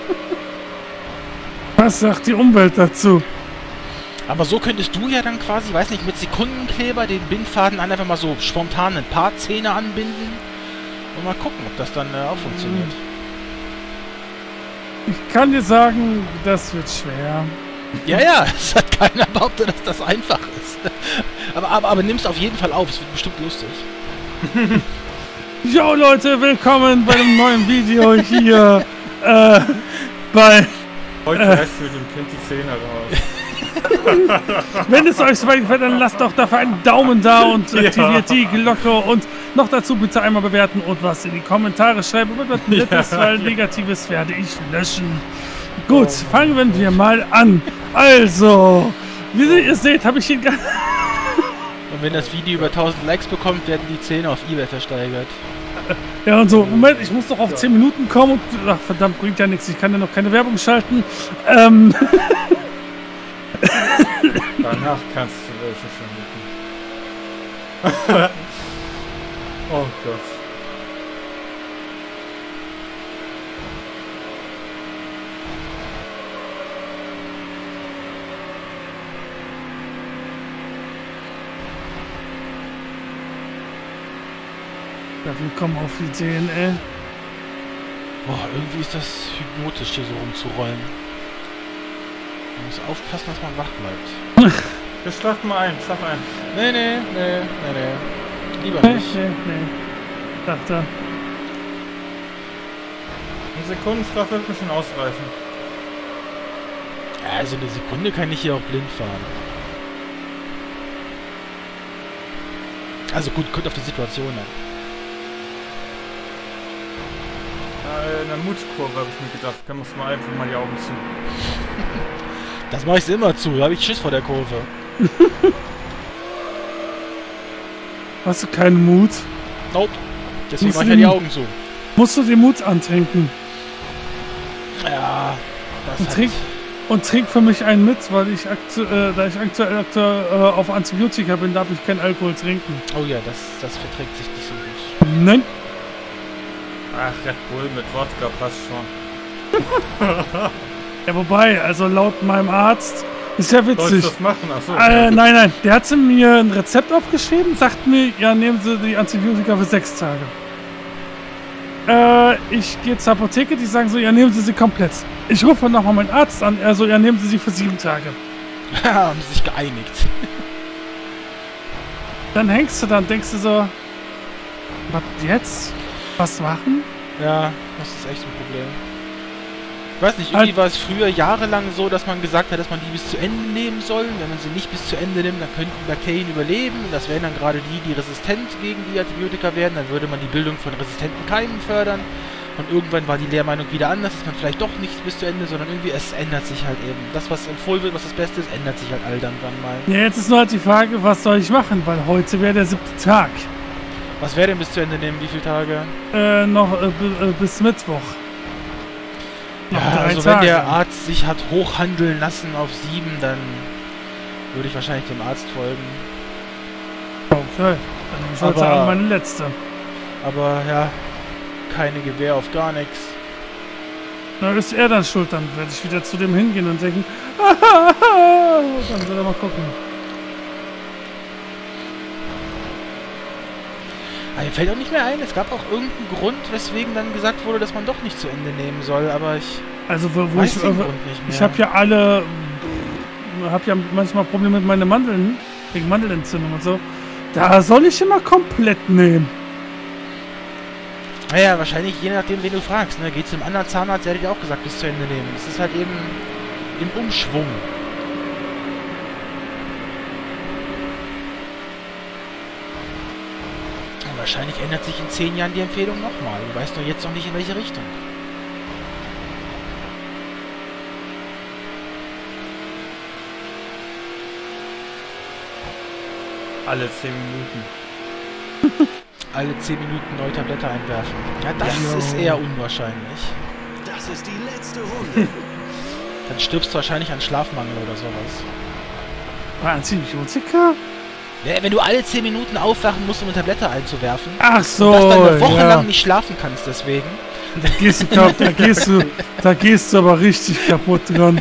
Was sagt die Umwelt dazu? Aber so könntest du ja dann quasi, weiß nicht, mit Sekundenkleber den Bindfaden an einfach mal so spontan ein paar Zähne anbinden und mal gucken, ob das dann äh, auch funktioniert. Ich kann dir sagen, das wird schwer. Ja, ja, es hat keiner behauptet, dass das einfach ist. aber, aber, aber nimm's auf jeden Fall auf, es wird bestimmt lustig. Jo Leute, willkommen bei einem neuen Video hier äh, bei... Heute Äh. reißt du mit dem Kind die Zähne raus. Wenn es euch soweit gefällt, dann lasst doch dafür einen Daumen da und Ja. aktiviert die Glocke und noch dazu bitte einmal bewerten und was in die Kommentare schreiben. Und was Nettes, Ja. weil Negatives werde ich löschen. Gut, fangen wir mal an. Also, wie ihr seht, habe ich hier... gar- Und wenn das Video über tausend Likes bekommt, werden die Zähne auf eBay versteigert. Ja, und so, Moment, ich muss doch auf zehn Minuten kommen und... Ach, verdammt, bringt ja nichts. Ich kann ja noch keine Werbung schalten. Ähm... Danach kannst du welche vermieten. Oh Gott. Ja, willkommen auf Ideen, ey. Boah, irgendwie ist das hypnotisch, hier so rumzurollen. Man muss aufpassen, dass man wach bleibt. Jetzt schlaf mal ein, schlaf ein. Nee, nee, nee, nee, nee. Lieber Nee, nicht. nee, nee. Dachte. Ein Sekundenschlaf wird mir schon ausreichen. Ja, also eine Sekunde kann ich hier auch blind fahren. Also gut, kommt auf die Situation an. Äh, in der Mutkurve habe ich mir gedacht, kann man mal einfach mal die Augen zu. Das mache ich immer zu, da habe ich Schiss vor der Kurve. Hast du keinen Mut? Nope. Deswegen Musst mache du ich ja die den- Augen zu. Musst du den Mut antrinken. Ja, das Und hat... trink, und trink für mich einen mit, weil ich aktu äh, da ich aktuell aktuell äh, auf Antibiotika bin, darf ich keinen Alkohol trinken. Oh ja, das, das verträgt sich nicht so gut. Nein. Ach, Red Bull mit Wodka passt schon. Ja, wobei, also laut meinem Arzt ist ja Sollst du witzig. das machen? Achso. Äh, nein, nein, der hat mir ein Rezept aufgeschrieben, sagt mir, ja, nehmen Sie die Antibiotika für sechs Tage. Äh, ich gehe zur Apotheke, die sagen so, ja, nehmen Sie sie komplett. Ich rufe nochmal meinen Arzt an, er so, ja, nehmen Sie sie für sieben Tage. Haben sie sich geeinigt. Dann hängst du da und denkst du so, was jetzt? Was machen? Ja, das ist echt ein Problem. Ich weiß nicht, irgendwie Halt. war es früher jahrelang so, dass man gesagt hat, dass man die bis zu Ende nehmen soll. Wenn man sie nicht bis zu Ende nimmt, dann könnten Bakterien überleben. Und das wären dann gerade die, die resistent gegen die Antibiotika werden. Dann würde man die Bildung von resistenten Keimen fördern. Und irgendwann war die Lehrmeinung wieder anders, dass man vielleicht doch nicht bis zu Ende, sondern irgendwie, es ändert sich halt eben. Das, was empfohlen wird, was das Beste ist, ändert sich halt all dann wann mal. Ja, jetzt ist nur halt die Frage, was soll ich machen, weil heute wäre der siebte Tag. Was wäre denn bis zu Ende nehmen? Wie viele Tage? Äh, noch äh, b- äh, bis Mittwoch. Noch Ja, drei also wenn Tage. der Arzt sich hat hochhandeln lassen auf sieben, dann würde ich wahrscheinlich dem Arzt folgen. Okay, dann nehme ich heute Aber- Abend meine letzte. Aber ja, keine Gewähr auf gar nichts. Na, ist er dann schuld, dann werde ich wieder zu dem hingehen und denken, dann soll er mal gucken. Aber mir fällt auch nicht mehr ein, es gab auch irgendeinen Grund, weswegen dann gesagt wurde, dass man doch nicht zu Ende nehmen soll, aber ich Also wo, wo weiß ich, den äh, Grund nicht mehr. ich habe ja alle, habe ja manchmal Probleme mit meinen Mandeln, wegen Mandelentzündung und so. Da soll ich immer komplett nehmen. Naja, wahrscheinlich je nachdem, wen du fragst. Ne? Geht zu einem anderen Zahnarzt, der hat dir auch gesagt, bis zu Ende nehmen. Es ist halt eben im Umschwung. Aber wahrscheinlich ändert sich in zehn Jahren die Empfehlung nochmal. Du weißt doch jetzt noch nicht, in welche Richtung. Alle zehn Minuten. Alle zehn Minuten neue Tablette einwerfen. Ja, das ja. ist eher unwahrscheinlich. Das ist die letzte Runde. Dann stirbst du wahrscheinlich an Schlafmangel oder sowas. War Antibiotika? Ja, wenn du alle zehn Minuten aufwachen musst, um eine Tablette einzuwerfen. Ach so, und dass du eine Woche ja. lang nicht schlafen kannst deswegen. Da gehst du, glaub, da gehst du, da gehst du aber richtig kaputt dran.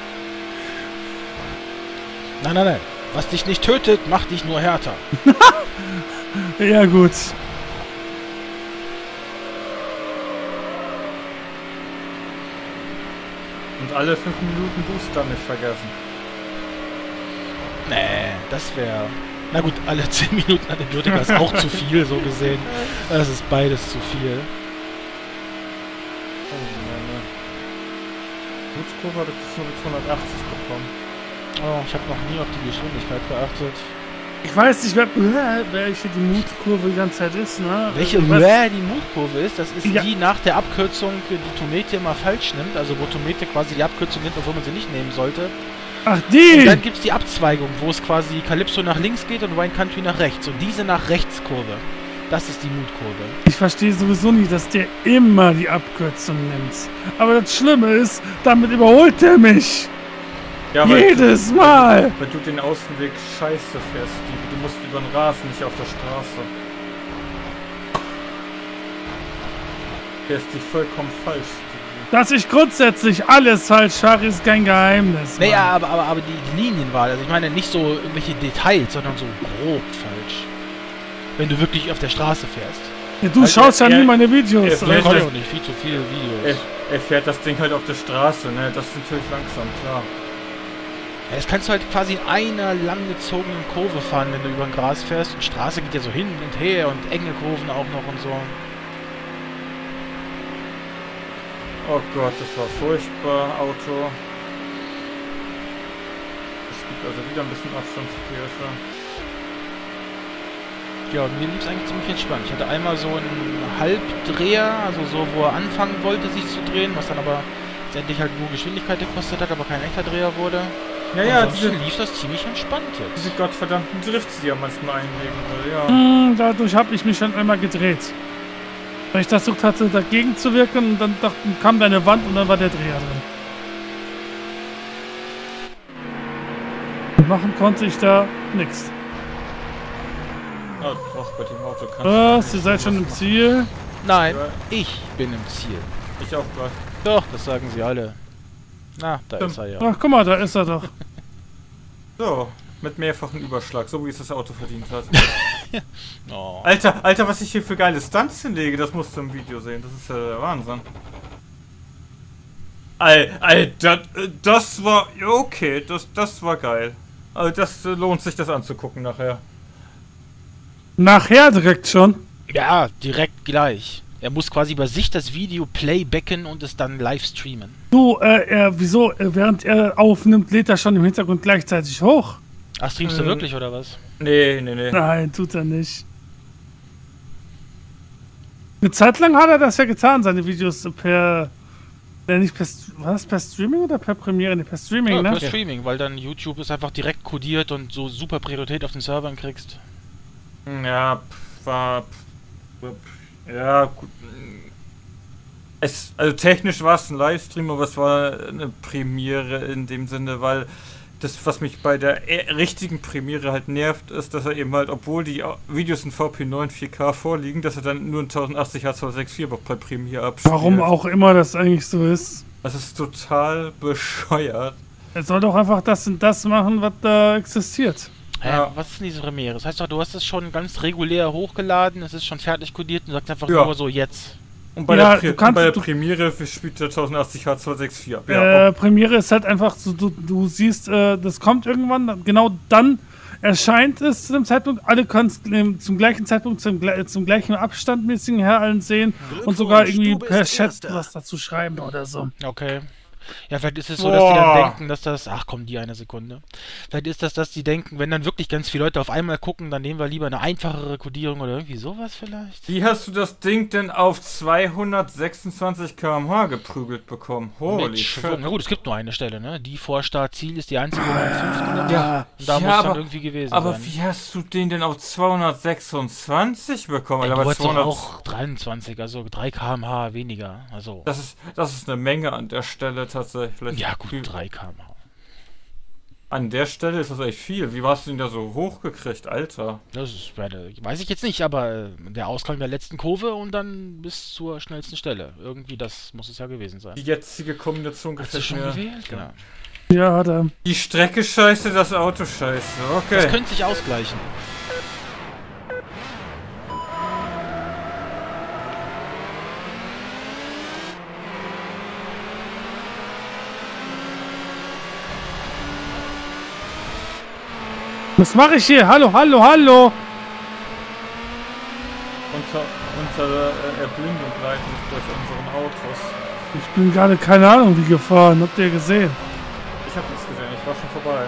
Nein, nein, nein. Was dich nicht tötet, macht dich nur härter. Ja, gut. Und alle fünf Minuten Booster nicht vergessen. Nee, das wäre... Na gut, alle zehn Minuten Antibiotika ist auch zu viel, so gesehen. Das ist beides zu viel. Oh, meine Blutkurve habe ich bis nur mit hundertachtzig bekommen. Oh, ich habe noch nie auf die Geschwindigkeit geachtet. Ich weiß nicht, wer, welche die Mutkurve die ganze Zeit ist, ne? Welche Was? wer die Mutkurve ist, das ist Ja. die nach der Abkürzung, die Tomete immer falsch nimmt. Also wo Tomete quasi die Abkürzung nimmt, obwohl man sie nicht nehmen sollte. Ach, die! Und dann gibt es die Abzweigung, wo es quasi Calypso nach links geht und Wine Country nach rechts. Und diese nach rechts Kurve. Das ist die Mutkurve. Ich verstehe sowieso nicht, dass der immer die Abkürzung nimmt. Aber das Schlimme ist, damit überholt er mich. Ja, weil Jedes du, Mal! Wenn, wenn du den Außenweg scheiße fährst, die, du musst über den Rasen, nicht auf der Straße. Fährst dich vollkommen falsch. Dass ich grundsätzlich alles falsch fahre, ist kein Geheimnis. Naja, Mann. aber, aber, aber die Linienwahl, also ich meine nicht so irgendwelche Details, sondern so grob falsch. Wenn du wirklich auf der Straße fährst. Ja, du Also schaust ja er- nie meine Videos. er- Ich oder? kann ja auch nicht viel zu viele Er, Videos. er fährt das Ding halt auf der Straße, ne? Das ist natürlich langsam, klar. Ja, das kannst du halt quasi in einer langgezogenen Kurve fahren, wenn du über ein Gras fährst. Und die Straße geht ja so hin und her und enge Kurven auch noch und so. Oh Gott, das war furchtbar, Auto. Es gibt also wieder ein bisschen Abstand zur Kirche. Ja, und mir lief es eigentlich ziemlich entspannt. Ich hatte einmal so einen Halbdreher, also so, wo er anfangen wollte, sich zu drehen, was dann aber letztendlich halt nur Geschwindigkeit gekostet hat, aber kein echter Dreher wurde. Ja, ja, Ansonsten diese, lief das ziemlich entspannt jetzt. diese gottverdammten Drifts, die er manchmal einlegen will, ja. Hm, dadurch habe ich mich schon einmal gedreht. Weil ich versucht hatte, dagegen zu wirken und dann dachte, kam da eine Wand und dann war der Dreher drin. Und machen konnte ich da nichts. Oh, doch, bei dem Auto kannst Was? du Ihr seid schon im Ziel? Nein, Ja. ich bin im Ziel. Ich auch gleich. Doch, das sagen sie alle. Na, da ist er ja. Ach, guck mal, da ist er doch. So, mit mehrfachen Überschlag, so wie es das Auto verdient hat. Oh. Alter, Alter, was ich hier für geile Stunts hinlege, das musst du im Video sehen. Das ist ja der Wahnsinn. Al- Alter, das war... Okay, das, das war geil. Also das äh, lohnt sich, das anzugucken nachher. Nachher direkt schon. Ja, direkt gleich. Er muss quasi bei sich das Video playbacken und es dann live streamen. Du, äh, er, wieso, äh, während er aufnimmt, lädt er schon im Hintergrund gleichzeitig hoch? Ach, streamst du Ähm. wirklich oder was? Nee, nee, nee. Nein, tut er nicht. Eine Zeit lang hat er das ja getan, seine Videos per... Äh, nicht per... War das per Streaming oder per Premiere? Nee, per Streaming, Ja, ne? per Streaming, weil dann YouTube ist einfach direkt kodiert und so super Priorität auf den Servern kriegst. Ja, pf, war... Pf, pf, ja, gut. Es, also technisch war es ein Livestream, aber es war eine Premiere in dem Sinne, weil das, was mich bei der e richtigen Premiere halt nervt, ist, dass er eben halt, obwohl die Videos in V P neun vier K vorliegen, dass er dann nur in tausendachtzig H zweihundertvierundsechzig bei Premiere abspielt. Warum auch immer das eigentlich so ist. Das ist total bescheuert. Er soll doch einfach das und das machen, was da existiert. Hä, Ja. was ist denn diese Premiere? Das heißt doch, du hast es schon ganz regulär hochgeladen, es ist schon fertig kodiert und sagst einfach Ja. nur so jetzt. Und bei, Ja, der, Pre du kannst- und bei der du- Premiere spielt er tausendachtzig H zweihundertvierundachtzig. Ja, äh, Premiere ist halt einfach so, du, du siehst, äh, das kommt irgendwann, genau dann erscheint es zu dem Zeitpunkt, alle können es ähm, zum gleichen Zeitpunkt, zum, gle- zum gleichen Abstand mäßigen her allen sehen und sogar irgendwie du bist per Chat Erster. was dazu schreiben oder so. Okay. Ja, vielleicht ist es so, dass die dann denken, dass das... Ach komm, die eine Sekunde. Vielleicht ist das, dass die denken, wenn dann wirklich ganz viele Leute auf einmal gucken, dann nehmen wir lieber eine einfachere Codierung oder irgendwie sowas vielleicht. Wie hast du das Ding denn auf zweihundertsechsundzwanzig Kilometer pro Stunde geprügelt bekommen? Holy shit. Na gut, es gibt nur eine Stelle, ne? Die vor Startziel ist die einzige, wo man fünften nimmt. Ja, Und da ja, muss aber, dann irgendwie gewesen aber sein. Aber wie hast du den denn auf zweihundertsechsundzwanzig bekommen? Ey, aber du hast doch auch dreiundzwanzig, also drei Kilometer pro Stunde weniger. Also das ist, das ist eine Menge an der Stelle tatsächlich. Ja gut, drei Kilometer pro Stunde. An der Stelle ist das echt viel. Wie warst du denn da so hochgekriegt, Alter? Das ist, weiß ich jetzt nicht, aber der Ausklang der letzten Kurve und dann bis zur schnellsten Stelle. Irgendwie, das muss es ja gewesen sein. Die jetzige Kombination gefällt schon mir. Gewählt? Ja. Ja, da. Die Strecke scheiße, das Auto scheiße. Okay. Das könnte sich ausgleichen. Was mache ich hier? Hallo, hallo, hallo! Unter, unter äh, Erblindung leiten durch unseren Autos. Ich bin gerade keine Ahnung wie gefahren. Habt ihr gesehen? Ich hab nichts gesehen, ich war schon vorbei.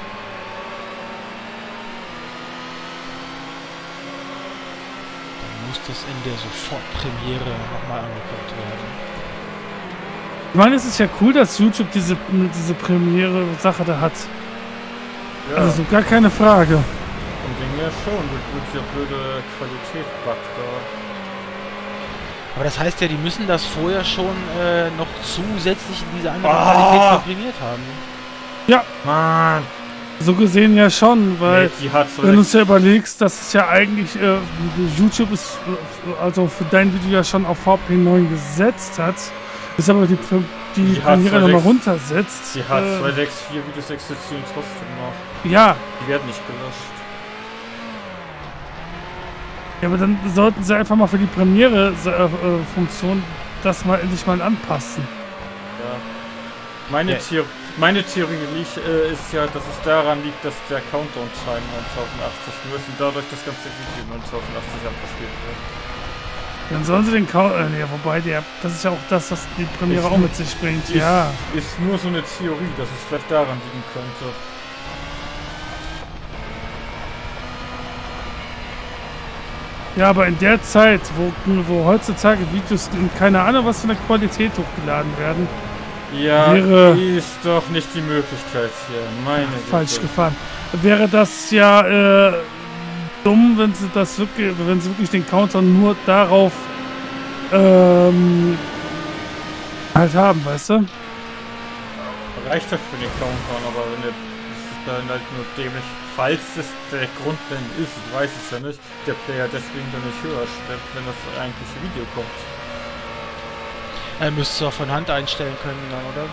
Dann muss das in der Sofortpremiere nochmal angeguckt werden. Ich meine, es ist ja cool, dass YouTube diese, diese Premiere-Sache da hat. Ja. Also gar keine Frage. Und wegen mir schon, mit dieser blöde Qualität buggt da. Aber das heißt ja, die müssen das vorher schon äh, noch zusätzlich in diese andere oh. Qualität komprimiert haben. Ja. Mann. So gesehen ja schon, weil nee, so wenn du es ja überlegst, das ist ja eigentlich, äh, YouTube ist äh, also für dein Video ja schon auf V P neun gesetzt hat, ist aber die, die, die Premiere nochmal runtersetzt. Die H zwei sechs vier Videos existieren trotzdem noch. Ja. Die werden nicht gelöscht. Ja, aber dann sollten sie einfach mal für die Premiere-Funktion das mal endlich mal anpassen. Ja. Meine, ja. Theor meine Theorie liegt, äh, ist ja, dass es daran liegt, dass der Countdown-Time neuntausendachtzig nur ist und dadurch das ganze Video neuntausendachtzig abgespielt wird. Dann sollen sie den Countdown... Äh, ja, wobei, der, das ist ja auch das, was die Premiere ist, auch mit sich bringt. Ist, ja. Ist nur so eine Theorie, dass es vielleicht daran liegen könnte. Ja, aber in der Zeit, wo, wo heutzutage Videos in keine Ahnung was für eine Qualität hochgeladen werden, ja, wäre, ist doch nicht die Möglichkeit hier. Meine Güte. Falsch gefahren. Wäre das ja äh, dumm, wenn sie das wirklich, wenn sie wirklich den Counter nur darauf ähm, halt haben, weißt du? Reicht das für den Countdown, aber wenn der dann halt nur dämlich, falls es der Grund denn ist, ich weiß es ja nicht, der Player deswegen dann nicht höher steppt, wenn das eigentliche Video kommt. Er müsste es auch von Hand einstellen können dann, oder?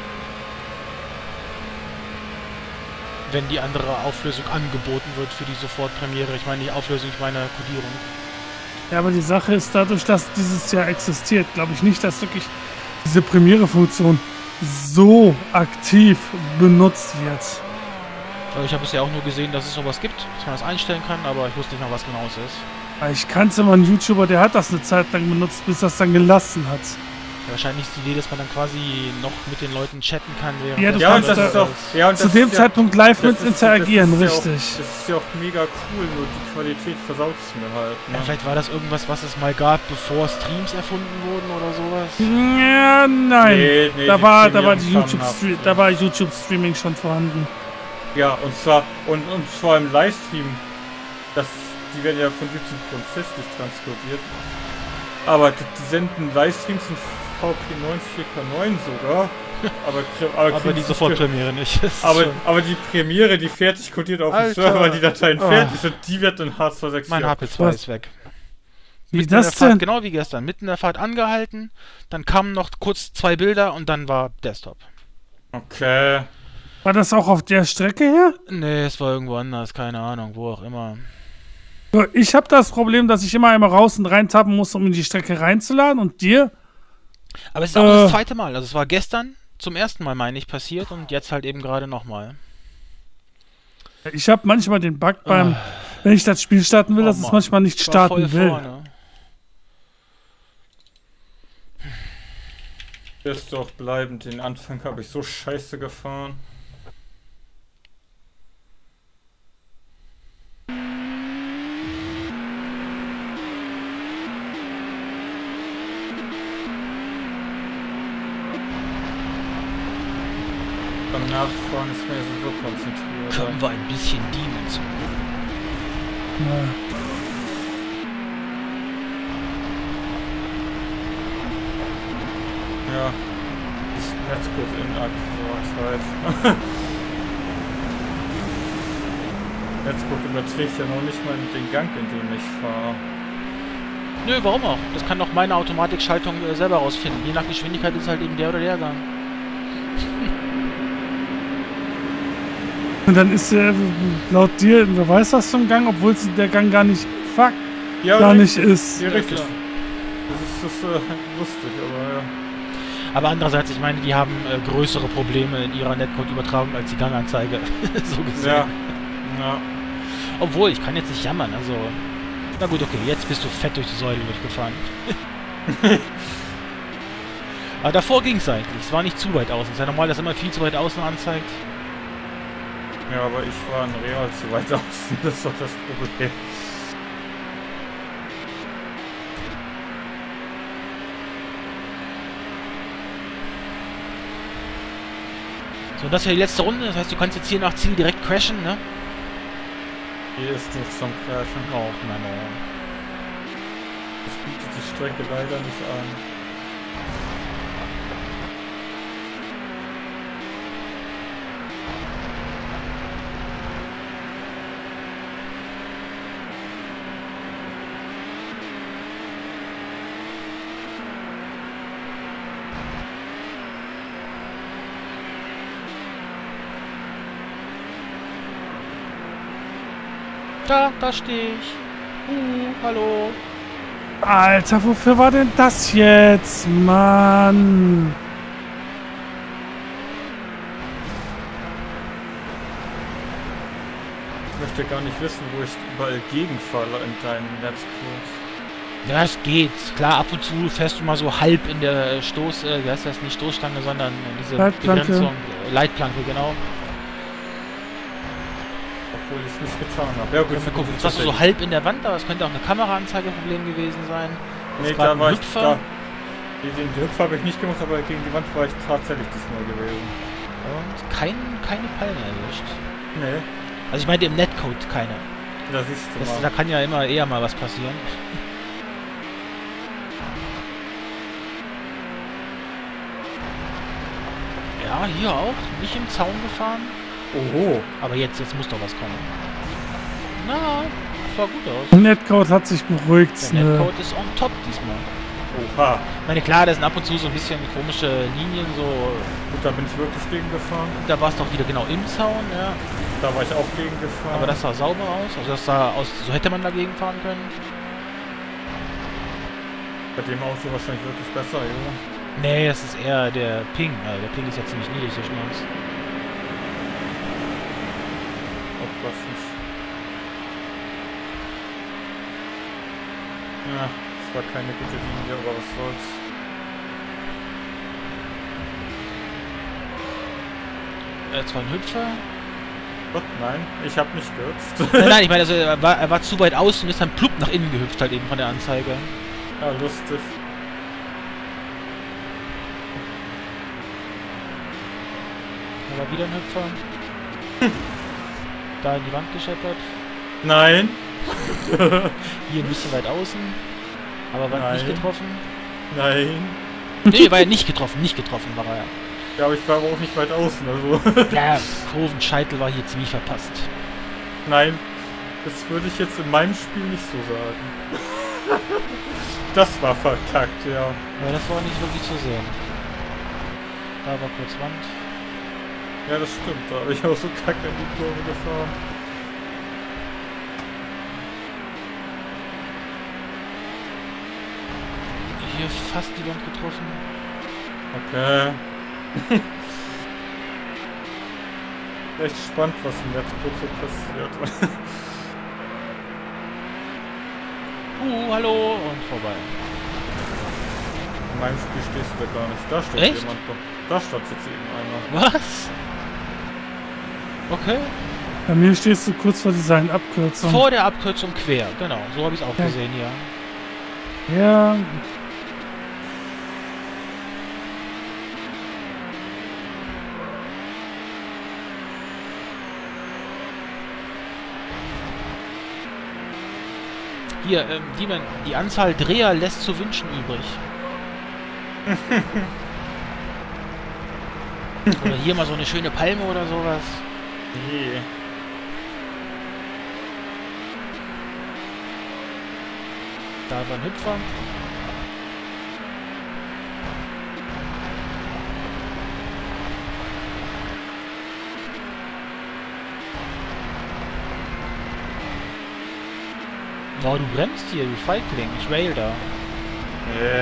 Wenn die andere Auflösung angeboten wird für die Sofortpremiere. Ich meine die Auflösung, ich meine Codierung. Ja, aber die Sache ist dadurch, dass dieses Jahr existiert, glaube ich nicht, dass wirklich diese Premiere-Funktion so aktiv benutzt wird. Ich habe es ja auch nur gesehen, dass es sowas gibt, dass man das einstellen kann, aber ich wusste nicht mal, was genau es ist. Ich kannte mal einen YouTuber, der hat das eine Zeit lang benutzt, bis das dann gelassen hat. Ja, wahrscheinlich ist die Idee, dass man dann quasi noch mit den Leuten chatten kann. Während ja, du ja, kannst und das ist auch, ja, und zu das dem ist Zeitpunkt ja, live mit ist, interagieren, das richtig. Ja auch, das ist ja auch mega cool, nur die Qualität versaut es mir halt. Ne? Ja, vielleicht war das irgendwas, was es mal gab, bevor Streams erfunden wurden oder sowas? Ja, nein. Nee, nee, da, war, da, war die YouTube ab, da war YouTube-Streaming schon vorhanden. Ja, und zwar, und, und zwar im Livestream, das, die werden ja von YouTube grundsätzlich transkodiert, aber die, die senden Livestreams in V P neun, vier K neun sogar, aber, aber, aber die Sofortpremiere nicht. aber, aber die Premiere, die fertig kodiert auf dem Server, die Dateien oh. fertig sind, die wird in H zwei sechs vier. Mein H P zwei Was? Ist weg. Wie mitten das denn? Fahrt, genau wie gestern, mitten in der Fahrt angehalten, dann kamen noch kurz zwei Bilder und dann war Desktop. Okay. War das auch auf der Strecke her? Nee, es war irgendwo anders, keine Ahnung, wo auch immer. Ich habe das Problem, dass ich immer einmal raus und rein tappen muss, um in die Strecke reinzuladen und dir... Aber es ist auch äh, das zweite Mal, also es war gestern zum ersten Mal, meine ich, passiert und jetzt halt eben gerade nochmal. Ich habe manchmal den Bug beim, oh. wenn ich das Spiel starten will, oh, dass es manchmal nicht starten will. Vorne. Wirst du auch bleiben, den Anfang habe ich so scheiße gefahren. Beim Nachfahren ist mir so konzentriert. Können wir ein bisschen Demons? Ja. Ja, ist Netzcode inakkurat. Netzcode überträgt ja noch nicht mal den Gang, in dem ich fahre. Nö, warum auch? Das kann doch meine Automatikschaltung äh, selber rausfinden. Je nach Geschwindigkeit ist halt eben der oder der Gang. Und dann ist er laut dir ein Beweis das zum Gang, obwohl es der Gang gar nicht fuck, Ja, gar richtig. nicht ist. Ja, richtig. klar. Das ist, das ist äh, lustig, aber ja. Aber andererseits, ich meine, die haben äh, größere Probleme in ihrer Netcode-Übertragung als die Ganganzeige. So gesehen. Ja. Ja. Obwohl, ich kann jetzt nicht jammern, also... Na gut, okay, jetzt bist du fett durch die Säule durchgefahren. Aber davor ging es eigentlich. Es war nicht zu weit außen. Es ist ja normal, dass immer viel zu weit außen anzeigt. Ja, aber ich war in Real zu weit außen, das ist doch das Problem. So, und das ist ja die letzte Runde. Das heißt, du kannst jetzt hier nach Ziel direkt crashen, ne? Hier ist nichts zum Crashen. Och, nein, nein. Das bietet die Strecke leider nicht an. Da, da stehe ich. Uh, hallo. Alter, wofür war denn das jetzt? Mann. Ich möchte gar nicht wissen, wo ich überall gegenfalle in deinem Netzcode. Ja, es geht. Klar, ab und zu fährst du mal so halb in der Stoß... Äh, wie heißt das? Nicht Stoßstange, sondern diese Leitplanke. Begrenzung. Äh, Leitplanke, genau. Obwohl ich es nicht getan habe. Ja gut, Mal gucken. Jetzt warst du so halb in der Wand, aber es könnte auch eine Kameraanzeigeproblem gewesen sein. Nee, Ist grad da ein war ich... Hüpfer. Da, den Hüpfer habe ich nicht gemacht, aber gegen die Wand war ich tatsächlich diesmal gewesen. Und kein, keine Palme erwischt. Nee, Also ich meinte im Netcode keine. da siehst du Das, mal. da kann ja immer eher mal was passieren. Ja, hier auch. Nicht im Zaun gefahren. Oho. Aber jetzt, jetzt muss doch was kommen. Na, sah gut aus. Netcode hat sich beruhigt. Der Ne? Netcode ist on top diesmal. Oha. Ich meine, klar, da sind ab und zu so ein bisschen komische Linien, so... Gut, da bin ich wirklich gegen gefahren. Da war es doch wieder genau im Zaun, ja. Da war ich auch gegen gefahren. Aber das sah sauber aus. Also das sah aus, so hätte man dagegen fahren können. Bei dem Auto wahrscheinlich wirklich besser, ja. Nee, das ist eher der Ping. Also der Ping ist ja ziemlich niedrig zwischen uns. Ob was nicht. Ja, es war keine gute Linie, aber was soll's. Äh, zwar ein Hüpfer. Gott, nein, ich hab nicht geürzt. Nein, nein, ich meine, also er war, er war zu weit außen und ist dann plupp nach innen gehüpft halt eben von der Anzeige. Ja, lustig. Da war wieder ein Hüpfer. Da in die Wand gescheppert. Nein. Hier ein bisschen weit außen. Aber war nicht Nein. getroffen. Nein. Nee, war ja nicht getroffen, nicht getroffen war er ja. Ja, aber ich war aber auch nicht weit außen, also. Ja, Kurvenscheitel war hier ziemlich verpasst. Nein, das würde ich jetzt in meinem Spiel nicht so sagen. Das war verkackt, ja. Aber das war nicht wirklich zu sehen. Da war kurz Wand. Ja, das stimmt, da habe ich auch so kacke in die Kurve gefahren. Hier fast die Wand getroffen. Okay. Echt spannend, was im Netzcode so passiert. Uh, hallo und vorbei. In meinem Spiel stehst du da gar nicht. Da steht Echt? jemand. Da steht jetzt eben einer. Was? Okay. Bei mir stehst du kurz vor dieser Abkürzung. Vor der Abkürzung quer, genau. So habe ich es auch Ja. gesehen hier. Ja. Hier, ähm, Demon, die Anzahl Dreher lässt zu wünschen übrig. Oder hier mal so eine schöne Palme oder sowas. Nee. Da war ein Hüpfer. Oh, du bremst hier, du Feigling. Ich rail da. Nee.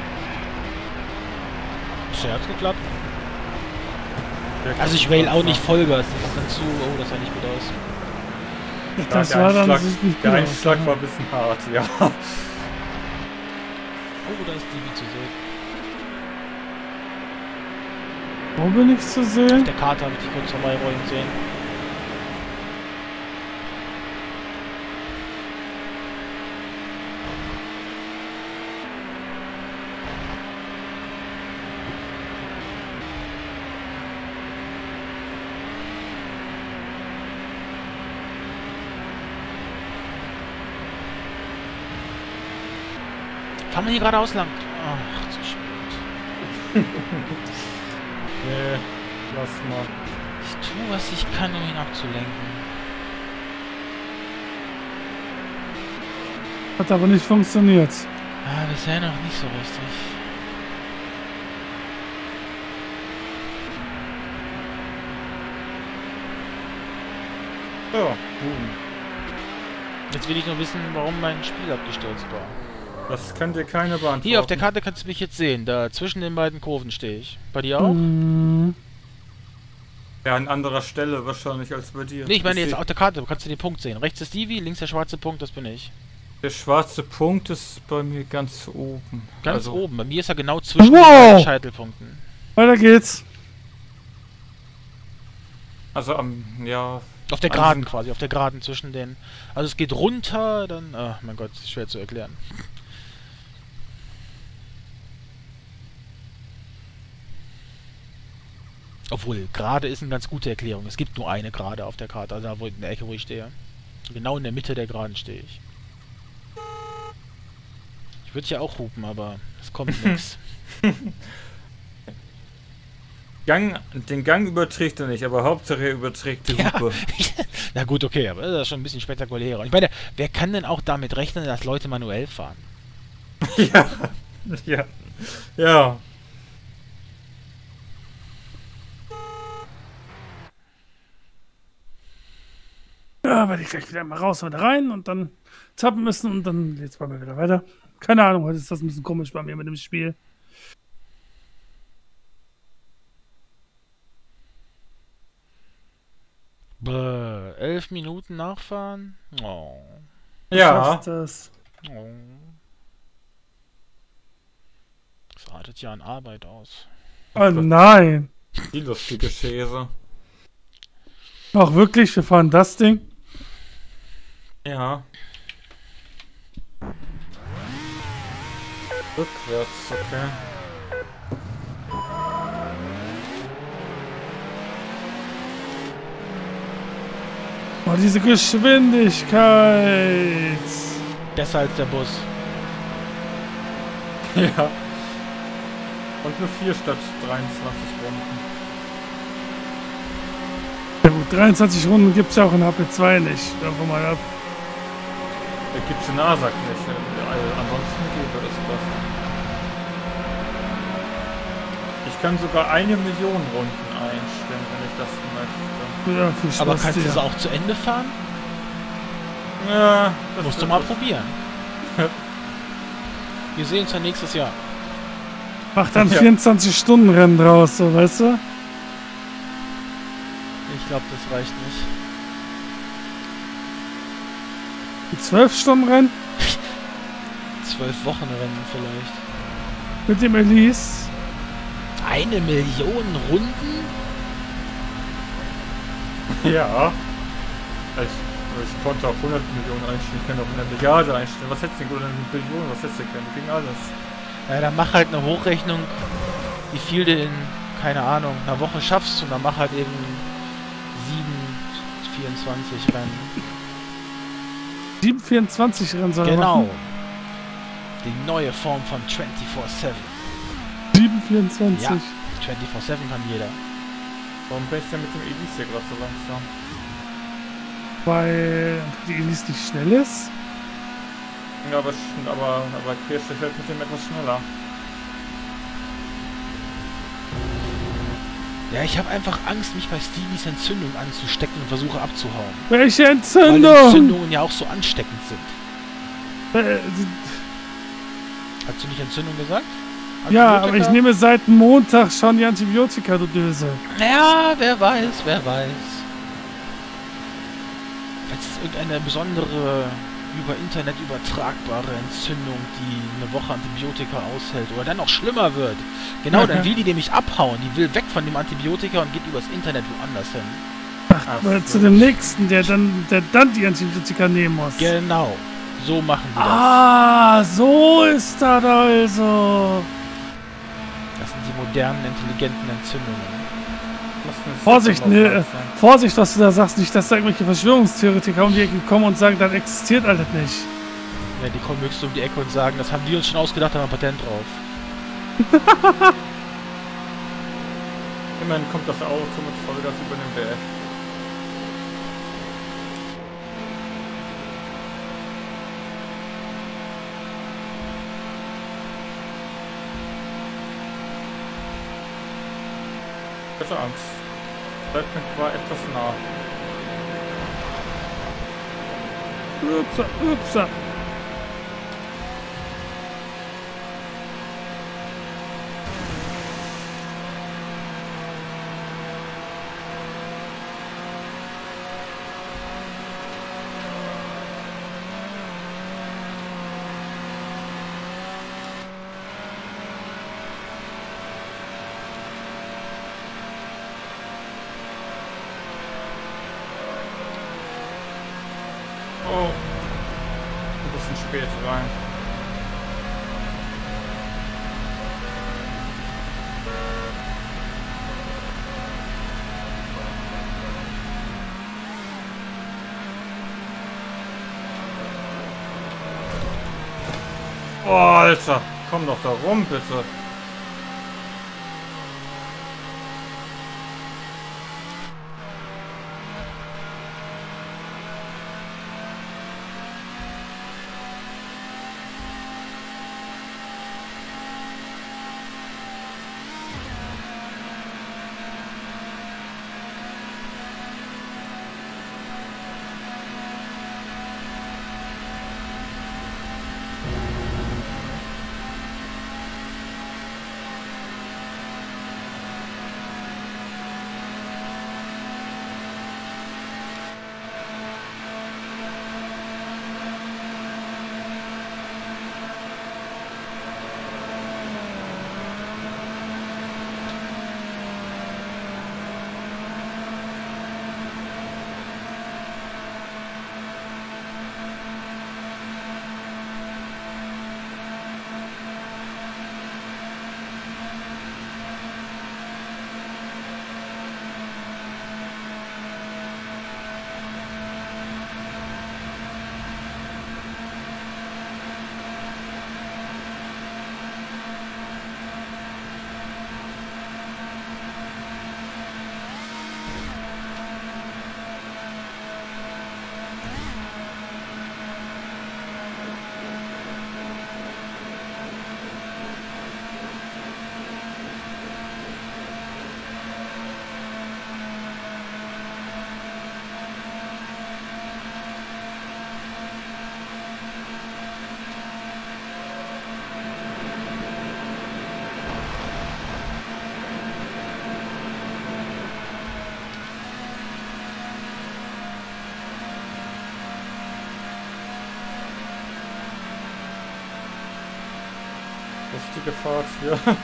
Bisher hat's geklappt. Der Also ich kann rail auch fahren. nicht Vollgas. Das ist dann zu... Oh, das sah nicht gut aus. Das der war dann Einschlag, sich nicht Der gut Einschlag aus, war ein bisschen hart, ja. Oh, da ist die wie zu sehen. Wo bin ich zu Auf sehen? der Karte habe ich die kurz vorbeirollen sehen. Fahren wir hier geradeaus lang? Ach, zu spät. Nee, lass mal. Ich tue, was ich kann, um ihn abzulenken. Hat aber nicht funktioniert. Ah, bisher noch nicht so richtig. So, boom. Jetzt will ich nur wissen, warum mein Spiel abgestürzt war. Das kann dir keine beantworten. Hier auf der Karte kannst du mich jetzt sehen. Da zwischen den beiden Kurven stehe ich. Bei dir auch? Hm, Ja, an anderer Stelle wahrscheinlich als bei dir. Nee, ich meine Ich jetzt seh- auf der Karte. Du kannst den Punkt sehen. Rechts ist Stevie, links der schwarze Punkt, das bin ich. Der schwarze Punkt ist bei mir ganz oben. Ganz also, oben. Bei mir ist er genau zwischen Wow. den beiden Scheitelpunkten. weiter geht's. Also am, ja... Auf der an Geraden diesem- quasi, auf der Geraden zwischen den... Also es geht runter, dann... Ach mein Gott, ist schwer zu erklären. Obwohl, gerade ist eine ganz gute Erklärung. Es gibt nur eine Gerade auf der Karte, also da wo, in der Ecke, wo ich stehe. Genau in der Mitte der Geraden stehe ich. Ich würde ja auch hupen, aber es kommt nichts. Gang, den Gang überträgt er nicht, aber Hauptsache er überträgt die Ja. Hupe. Na gut, okay, aber das ist schon ein bisschen spektakulärer. Und ich meine, wer kann denn auch damit rechnen, dass Leute manuell fahren? Ja. Ja. Ja. Ja, werde ich gleich wieder mal raus und wieder rein und dann zappen müssen und dann geht's bei mir wieder weiter. Keine Ahnung, heute ist das ein bisschen komisch bei mir mit dem Spiel. Bäh, elf Minuten nachfahren? Oh. Ja. Schaffst das. Oh. Das artet ja an Arbeit aus. Oh nein. Die lustige Schäse. Ach wirklich, wir fahren das Ding? Ja. Rückwärts, okay. Oh, diese Geschwindigkeit. Besser als der Bus. Ja. Und nur vier statt dreiundzwanzig Runden. Ja gut, dreiundzwanzig Runden gibt es ja auch in H P zwei nicht. Davon mal ab. Da gibt's in ASAC nicht. Also, ansonsten gäbe es das. Ich kann sogar eine Million Runden einstellen, wenn ich das möchte. Ja, viel Spaß Aber kannst du dir. es auch zu Ende fahren? Ja, das Musst du wird mal das- probieren. Wir sehen uns ja nächstes Jahr. Mach dann Ja. vierundzwanzig Stunden Rennen draus, so, weißt du? Ich glaube, das reicht nicht. zwölf Stunden Rennen? Zwölf Wochen Rennen vielleicht. Mit dem Elise. Eine Million Runden? Ja. Also, ich konnte auch hundert Millionen einstellen, ich kann auch eine Milliarde einstellen. Was hättest du denn, oder eine Billion, was hättest du denn? Ging alles. Ja, dann mach halt eine Hochrechnung, wie viel du in, keine Ahnung, einer Woche schaffst und dann mach halt eben sieben, vierundzwanzig Rennen. sieben vierundzwanzig Rennen soll er Genau. machen. Die neue Form von vierundzwanzig sieben. sieben vierundzwanzig. Ja, vierundzwanzig sieben kann jeder. Warum bin ich denn mit dem Elise hier gerade so langsam? Weil die Elise nicht schnell ist. Ja, aber, sch- aber, aber Kirsche fällt mit dem etwas schneller. Ja, ich habe einfach Angst, mich bei Stevies Entzündung anzustecken und versuche abzuhauen. Welche Weil Entzündung? Entzündungen ja auch so ansteckend sind. Äh, Hast du nicht Entzündung gesagt? ja, Antibiotika? aber ich nehme seit Montag schon die Antibiotika, du Döse. Ja, wer weiß, wer weiß. Wenn es irgendeine besondere, über Internet übertragbare Entzündung, die eine Woche Antibiotika aushält oder dann noch schlimmer wird. Genau, dann will die nämlich abhauen. Die will weg von dem Antibiotika und geht übers Internet woanders hin. Ach, äh, zu dem nächsten, der dann, der dann die Antibiotika nehmen muss. Genau, so machen die das. Ah, so ist das also. Das sind die modernen, intelligenten Entzündungen. Muss eine Vorsicht, Sitzung ne, aufmachen. Vorsicht, was du da sagst. Nicht, dass da irgendwelche Verschwörungstheoretiker um die Ecke kommen und sagen, das existiert alles nicht. Ja, die kommen höchstens um die Ecke und sagen, das haben wir uns schon ausgedacht, haben ein Patent drauf. Immerhin kommt das Auto mit Vollgas über den Berg. Ich hatte Angst. Leitmec war etwas nah. Upsa, upsa. Oh. Ein bisschen spät rein. Oh, Alter. Komm doch da rum, bitte. Lustige Fahrt hier.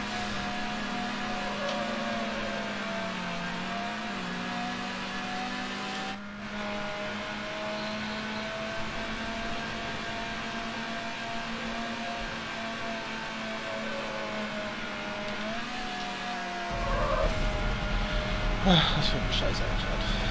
Ach, was für ein scheiß Einfahrt.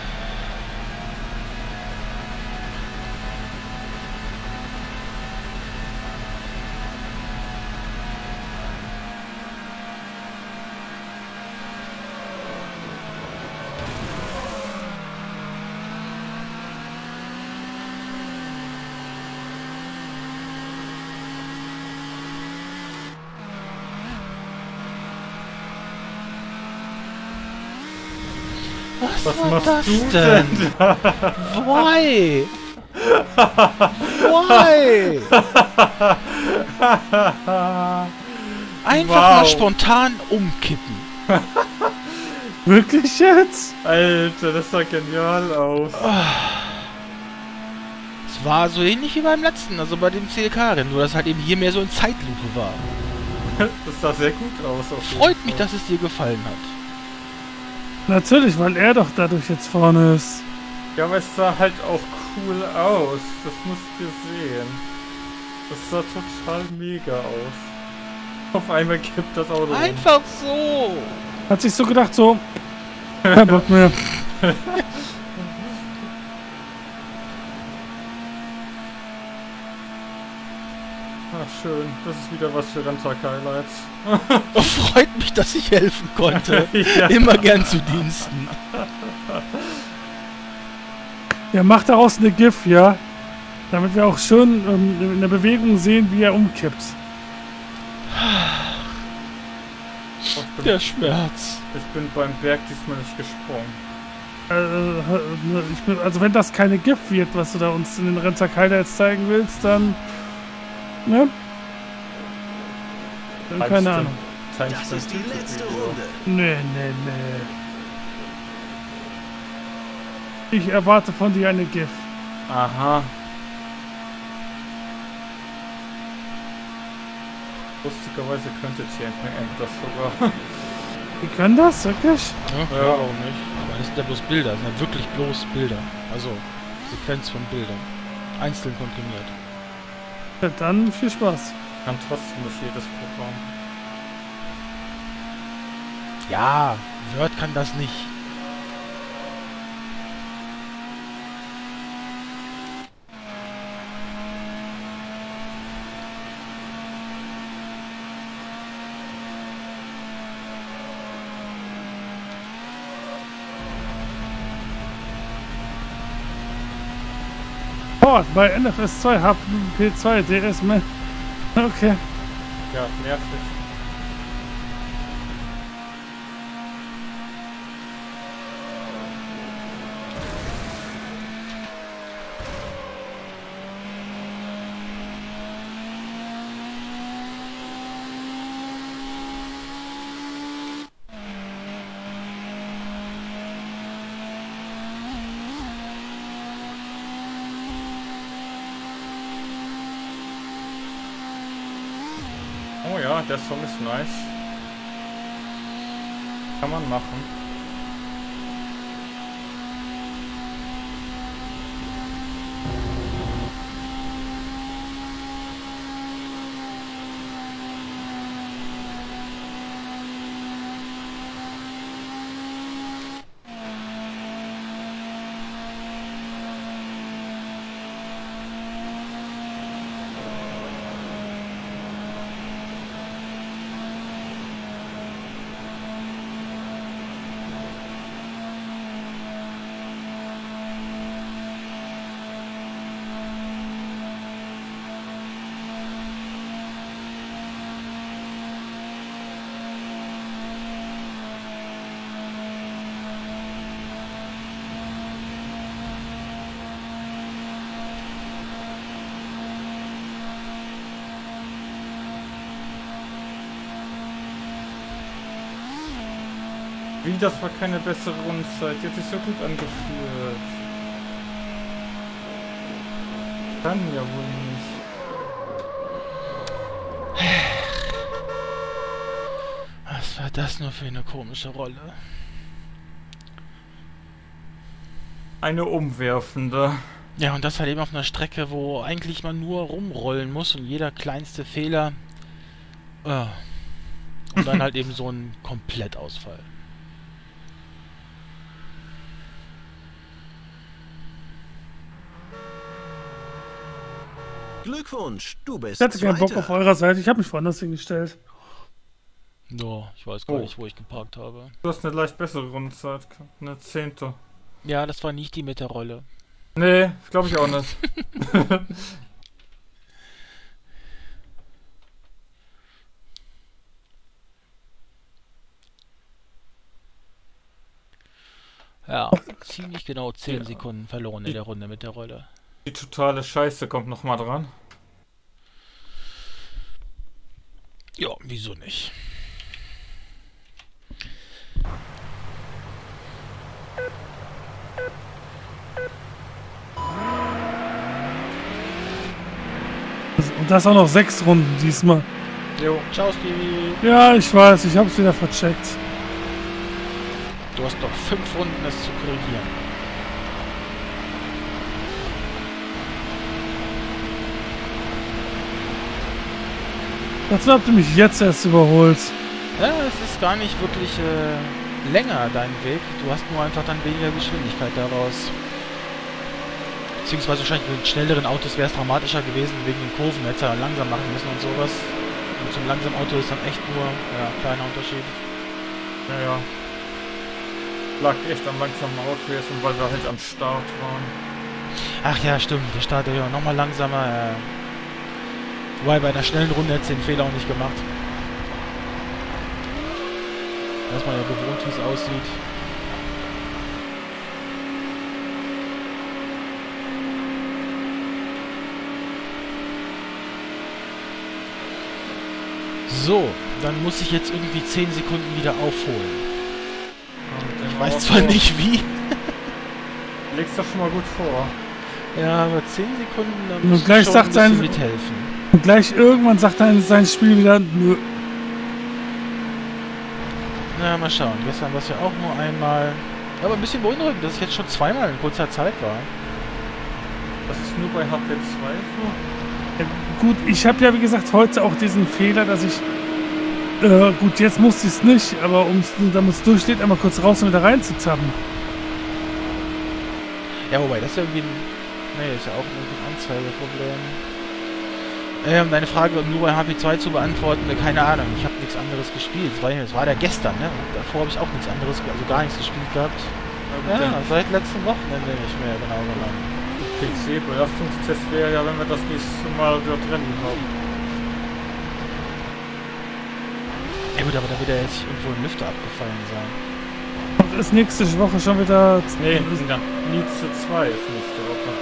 Was, Was war machst das du denn? Why? Why? Einfach Wow. mal spontan umkippen. Wirklich jetzt? Alter, das sah genial aus. Es war so ähnlich wie beim letzten, also bei dem C L K-Rennen, nur dass halt eben hier mehr so in Zeitlupe war. Das sah sehr gut aus. Auf jeden Freut mich, Fall. dass es dir gefallen hat. Natürlich, weil er doch dadurch jetzt vorne ist. Ja, aber es sah halt auch cool aus. Das musst ihr sehen. Das sah total mega aus. Auf einmal kippt das Auto um. Einfach so. Hat sich so gedacht, so. Kein Bock mehr. Ach, schön. Das ist wieder was für Renntag-Highlights. Freut mich, dass ich helfen konnte. Ja. Immer gern zu Diensten. Ja, macht daraus eine GIF, ja. Damit wir auch schön ähm, in der Bewegung sehen, wie er umkippt. Ich bin, Der Schmerz. ich bin beim Berg diesmal nicht gesprungen. Äh, ich bin, also wenn das keine GIF wird, was du da uns in den Renntag Highlights zeigen willst, dann... Ne? Dann keine Timestamp- Ahnung. Das Timestamp ist die letzte YouTube-Video. Runde. Nee, nee, nee. Ich erwarte von dir eine GIF. Aha. Lustigerweise könnte T M P das sogar. Die können das, wirklich? Ja, Ja. ja, warum nicht? Aber das sind ja bloß Bilder, das sind ja wirklich bloß Bilder. Also, Sequenz von Bildern. Einzeln komprimiert. Ja, dann viel Spaß. Kann trotzdem nicht jedes Programm. Ja, Word kann das nicht. Oh, bei N F S zwei H P zwei D S mehr. Okay. Ja, nervig. Oh ja, der Song ist nice. Kann man machen. Wie, das war keine bessere Rundzeit. Die hat sich so gut angefühlt. Kann ja wohl nicht. war das nur für eine komische Rolle? Eine umwerfende. Ja, und das halt eben auf einer Strecke, wo eigentlich man nur rumrollen muss und jeder kleinste Fehler... Äh, und dann halt eben so ein Komplettausfall. Glückwunsch, du bist Ich hatte keinen Bock Zweiter. auf eurer Seite. Ich habe mich woanders hingestellt. No, ich weiß gar Oh. nicht, wo ich geparkt habe. Du hast eine leicht bessere Rundenzeit. Eine Zehnte. Ja, das war nicht die mit der Rolle. Nee, glaube ich auch nicht. Ja, ziemlich genau zehn Ja. Sekunden verloren in der Runde mit der Rolle. Die totale Scheiße kommt nochmal dran. Ja, wieso nicht? Und das auch noch sechs Runden diesmal. Jo. Ciao, Stevie. Ja, ich weiß, ich hab's wieder vercheckt. Du hast noch fünf Runden, das zu korrigieren. Dazu habt ihr mich jetzt erst überholt. Ja, es ist gar nicht wirklich äh, länger dein Weg. Du hast nur einfach dann weniger Geschwindigkeit daraus. Beziehungsweise wahrscheinlich mit schnelleren Autos wäre es dramatischer gewesen wegen den Kurven. Hätte er langsam machen müssen und sowas. Und zum langsamen Auto ist dann echt nur ja, kleiner Unterschied. Naja. Lag echt am langsamen Auto jetzt, und weil wir halt am Start waren. Ach ja, stimmt. Der Start ja nochmal langsamer. Äh, wobei bei einer schnellen Runde hätte sie den Fehler auch nicht gemacht. Da ist man ja gewohnt, wie es aussieht. So, dann muss ich jetzt irgendwie zehn Sekunden wieder aufholen. Ich weiß zwar nicht wie. Legst das schon mal gut vor. Ja, aber zehn Sekunden, da Und muss gleich ich schon sagt ein bisschen sein- mithelfen. Und gleich irgendwann sagt dann sein Spiel wieder, nö. Na, mal schauen. Gestern war es ja auch nur einmal. Aber ein bisschen beunruhigend, dass es jetzt schon zweimal in kurzer Zeit war. Das ist nur bei H P zwei so. Ja, gut, ich habe ja wie gesagt heute auch diesen Fehler, dass ich, äh, gut, jetzt musste ich es nicht, aber um damit es durchsteht, einmal kurz raus und wieder reinzuzappen. Ja, wobei, das ist ja irgendwie ein... Nee, ist ja auch irgendwie ein Anzeigeproblem. Ähm, deine Frage nur bei H P zwei zu beantworten, äh, keine Ahnung. Ich habe nichts anderes gespielt. Es war, es war der gestern, ne? Und davor habe ich auch nichts anderes, also gar nichts gespielt gehabt. Ja, seit letztem Wochenende nicht mehr, genau genommen. P C-Belastungstest wäre ja, wenn wir das nächste Mal dort Rennen haben. Ja gut, aber da wird ja jetzt irgendwo ein Lüfter abgefallen sein. Ist nächste Woche schon wieder... Nee, dann Nietzsche zwei ist nächste Woche.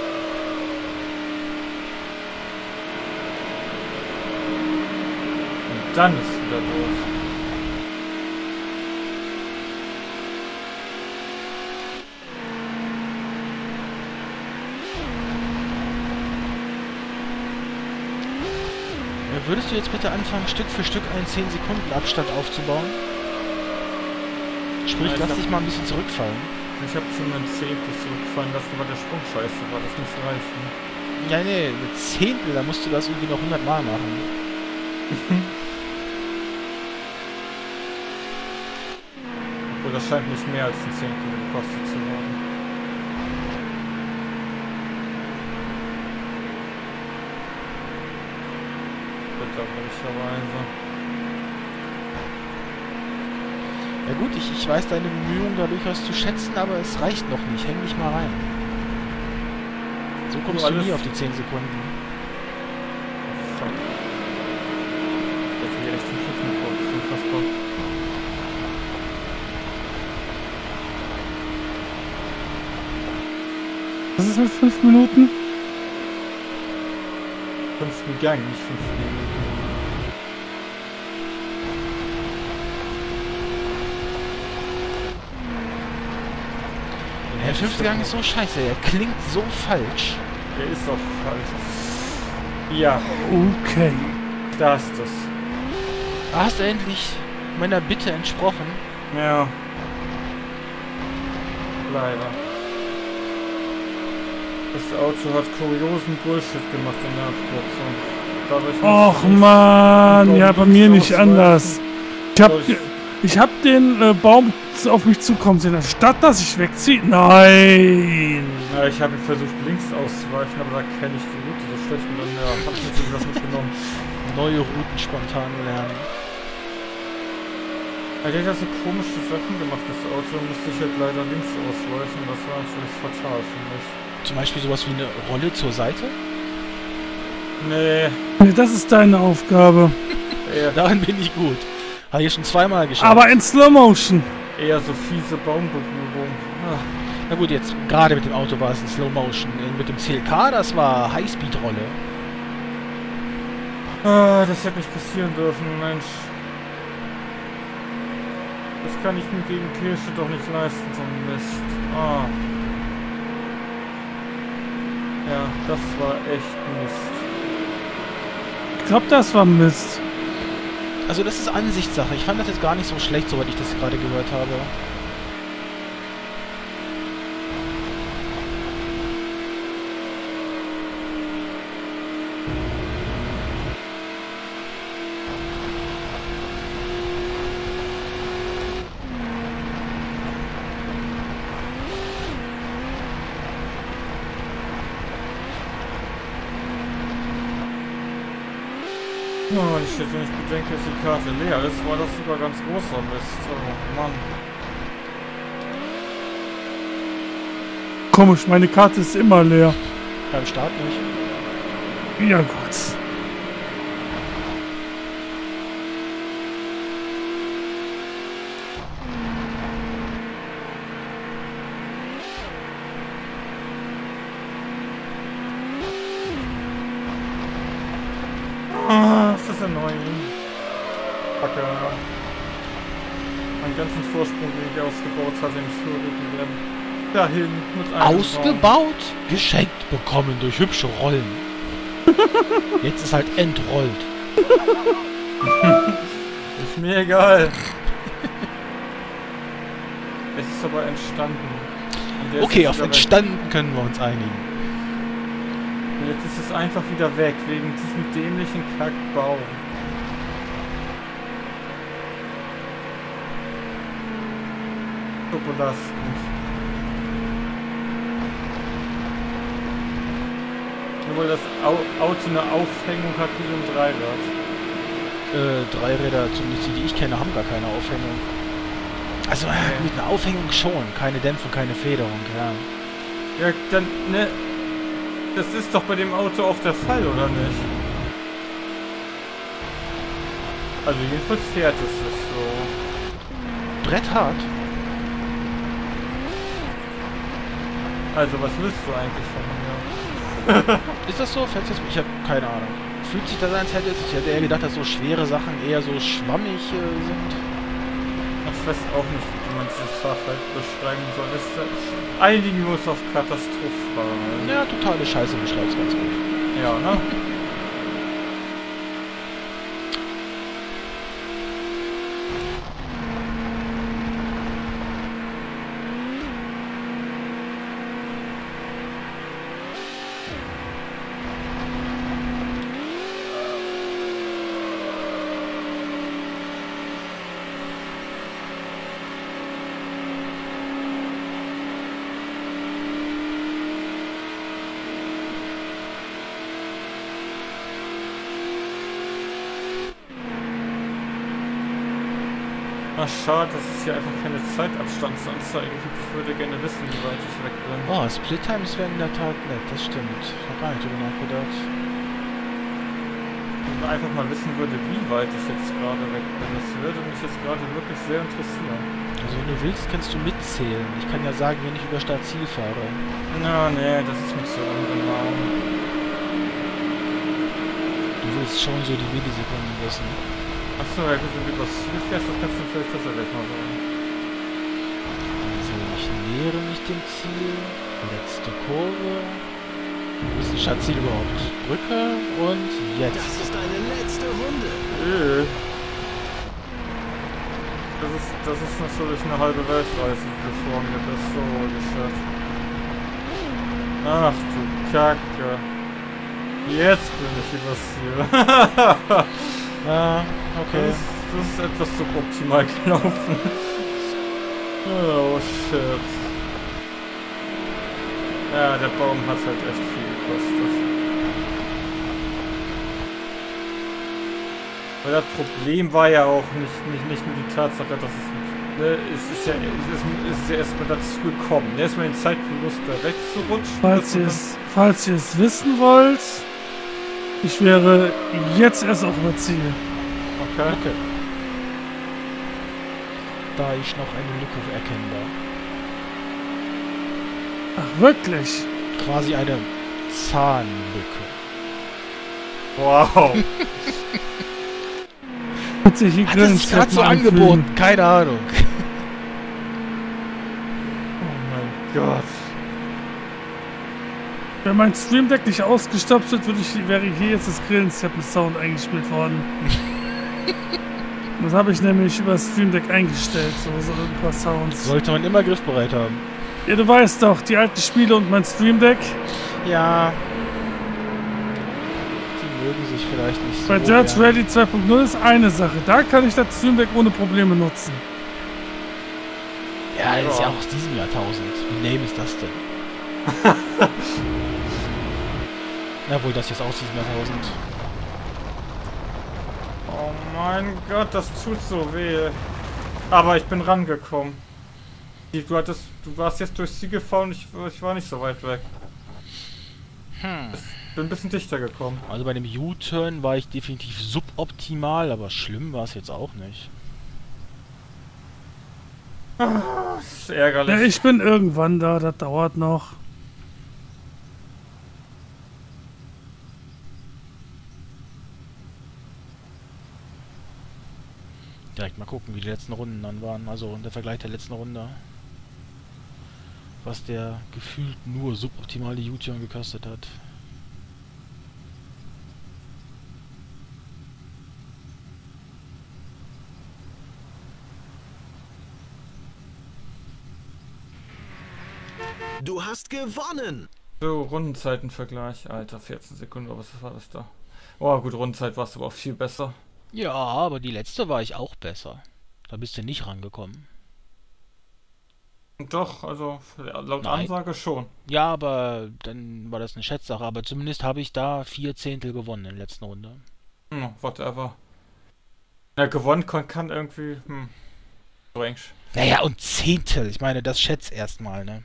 Und dann ist wieder los. Ja, würdest du jetzt bitte anfangen, Stück für Stück einen zehn Sekunden Abstand aufzubauen? Sprich, Ja, ich lass hab- dich mal ein bisschen zurückfallen. Ich habe schon ein Zehntel zurückfallen lassen, weil der Sprung scheiße war. Das muss reichen. Ja, nee, mit Zehntel, da musst du das irgendwie noch hundert Mal machen. Obwohl, das scheint nicht mehr als ein Zehntel gekostet zu haben. Bitterlicherweise. Ja gut, ich, ich weiß deine Bemühungen da durchaus zu schätzen, aber es reicht noch nicht. Häng dich mal rein. So kommst Nur du nie alles- auf die zehn Sekunden. Fuck. Ich hätte hier echt den Schiff mit drauf. Das ist unfassbar. Was ist mit fünf Minuten? Fünften Gang, nicht fünf Minuten. Der fünfte Gang ist so scheiße, der klingt so falsch. Der ist doch falsch. Ja, Okay. da ist es. Hast du endlich meiner Bitte entsprochen. Ja. Leider. Das Auto hat kuriosen Bullshit gemacht in der Abkürzung. Dadurch Och musste ich man, den ja, Baum bei mir links nicht ausweichen. anders. Ich hab, Dadurch- ich hab den äh, Baum auf mich zukommen sehen, anstatt dass ich wegziehe. Nein! Ja, ich habe versucht links auszuweichen, aber da kenne ich die Route so schlecht und dann ja, habe ich mir das mitgenommen. Neue Routen spontan lernen. Ja, der hat ja so komische Sachen gemacht, das Auto, musste ich halt leider links ausweichen, das war natürlich fatal für mich. Zum Beispiel sowas wie eine Rolle zur Seite. Nee, Nee, das ist deine Aufgabe. eher, Darin bin ich gut. Habe ich schon zweimal geschafft. Aber in Slow Motion. eher so fiese Baumberührung. Ah. Na gut, jetzt gerade mit dem Auto war es in Slow Motion. Mit dem C L K, das war Highspeed-Rolle. Ah, das hätte nicht passieren dürfen, Mensch. Das kann ich mir gegen Kirsche doch nicht leisten, so ein Mist. Ah. Ja, das war echt Mist. Ich glaube, das war Mist. Also das ist Ansichtssache. Ich fand das jetzt gar nicht so schlecht, soweit ich das gerade gehört habe. Oh, ich hätte nicht bedenke, dass die Karte leer ist, war das sogar ganz großer Mist. Oh Mann. Komisch, meine Karte ist immer leer. Beim Start nicht. Ja Gott. Ah, ist das annoying. Kacke. Meinen ganzen Vorsprung, den ich ausgebaut hatte im vorigen Rennen. Dahin mit einem Ausgebaut, geschenkt bekommen durch hübsche Rollen. Jetzt ist halt entrollt. Baum. Ist mir egal. Es ist aber entstanden. Und der ist Okay, jetzt auf wieder weg. entstanden können wir uns einigen. Und jetzt ist es einfach wieder weg, wegen diesem dämlichen Kackbaum. So belastend. Nur weil das Au- Auto eine Aufhängung hat wie so ein Dreirad. Äh, Dreiräder, zumindest die, die ich kenne, haben gar keine Aufhängung. Also äh, mit einer Aufhängung schon. Keine Dämpfung, keine Federung, ja. Ja, dann, ne? Das ist doch bei dem Auto auch der Fall, oder nicht? Also jedenfalls fährt es sich so. Bretthart. Also was willst du eigentlich von mir? Ist das so? Fällt jetzt? Ich habe keine Ahnung. Fühlt sich das an, als hätte es? Ich hätte eher gedacht, dass so schwere Sachen eher so schwammig äh, sind. Ich weiß auch nicht, wie man dieses Fahrverhalten beschreiben soll. Es, äh, einigen wir uns auf Katastrophe. Ja, totale Scheiße beschreibt's ganz gut. Ja, ne? Ach, schade, dass es hier einfach keine Zeitabstandsanzeige gibt. Ich würde gerne wissen, wie weit ich weg bin. Oh, Split Times wären in der Tat nett, das stimmt. Ich habe gar nicht drüber nachgedacht. Wenn man einfach mal wissen würde, wie weit ich jetzt gerade weg bin. Das würde mich jetzt gerade wirklich sehr interessieren. Also wenn du willst, kannst du mitzählen. Ich kann ja sagen, wenn ich über Start-Ziel fahre. Na, nee, das ist mir zu ungenau. Du willst schon so die Millisekunden wissen. Achso, ja gut, wenn du übers Ziel fährst, dann kannst du vielleicht das ja gleich mal sagen. Also ich nähere mich dem Ziel. Letzte Kurve. Wo ist ein Startziel überhaupt? Brücke und jetzt. Das ist deine letzte Runde. Äh. das ist natürlich eine halbe Weltreise, die vor mir das so geschafft. Ach du Kacke. Jetzt bin ich übers Ziel. Ah, okay. Das, das ist etwas suboptimal gelaufen. Oh shit. Ja, der Baum hat halt echt viel gekostet. Weil das Problem war ja auch nicht, nicht, nicht nur die Tatsache, dass es, ne, es ist ja, es ist, es ist ja erstmal dazu gekommen, ne, erstmal den Zeitverlust da wegzurutschen. Falls ihr es, falls ihr es wissen wollt, ich wäre jetzt erst auch über Ziel. Okay. Okay. Da ist noch eine Lücke erkennbar. Ach, wirklich? Quasi eine Zahnlücke. Wow. Witzig, hier Hat es gerade so angeboten? Keine Ahnung. Oh mein Gott. Wenn mein Stream Deck nicht ausgestopft wird, würde ich, wäre hier jetzt das Grillensteppen-Sound eingespielt worden. Das habe ich nämlich über das Stream Deck eingestellt, so, so ein paar Sounds. Sollte man immer griffbereit haben. Ja, du weißt doch, die alten Spiele und mein Stream Deck. Ja. Die mögen sich vielleicht nicht so. Bei Dirt gern. Rally zwei Punkt null ist eine Sache. Da kann ich das Stream Deck ohne Probleme nutzen. Ja, das ist ja auch aus diesem Jahrtausend. Wie lame ist das denn? Na wohl, das jetzt aus diesem Jahrtausend. Oh mein Gott, das tut so weh. Aber ich bin rangekommen. Du hattest, du warst jetzt durchs Ziel gefahren und ich, ich war nicht so weit weg. Hm. Ich bin ein bisschen dichter gekommen. Also bei dem U-Turn war ich definitiv suboptimal, aber schlimm war es jetzt auch nicht. Das ist ärgerlich. Ja, ich bin irgendwann da, das dauert noch. Direkt mal gucken, wie die letzten Runden dann waren. Also der Vergleich der letzten Runde. Was der gefühlt nur suboptimale U-Turn gekostet hat. Du hast gewonnen! So, Rundenzeitenvergleich. Alter, vierzehn Sekunden, was war das da? Oh gut, Rundenzeit warst du aber auch viel besser. Ja, aber die letzte war ich auch besser. Da bist du nicht rangekommen. Doch, also laut Nein. Ansage schon. Ja, aber dann war das eine Schätzsache. Aber zumindest habe ich da vier Zehntel gewonnen in der letzten Runde. Hm, whatever. Ja, gewonnen kann, kann irgendwie, hm, strange. Naja, und Zehntel. Ich meine, das schätzt erstmal, ne?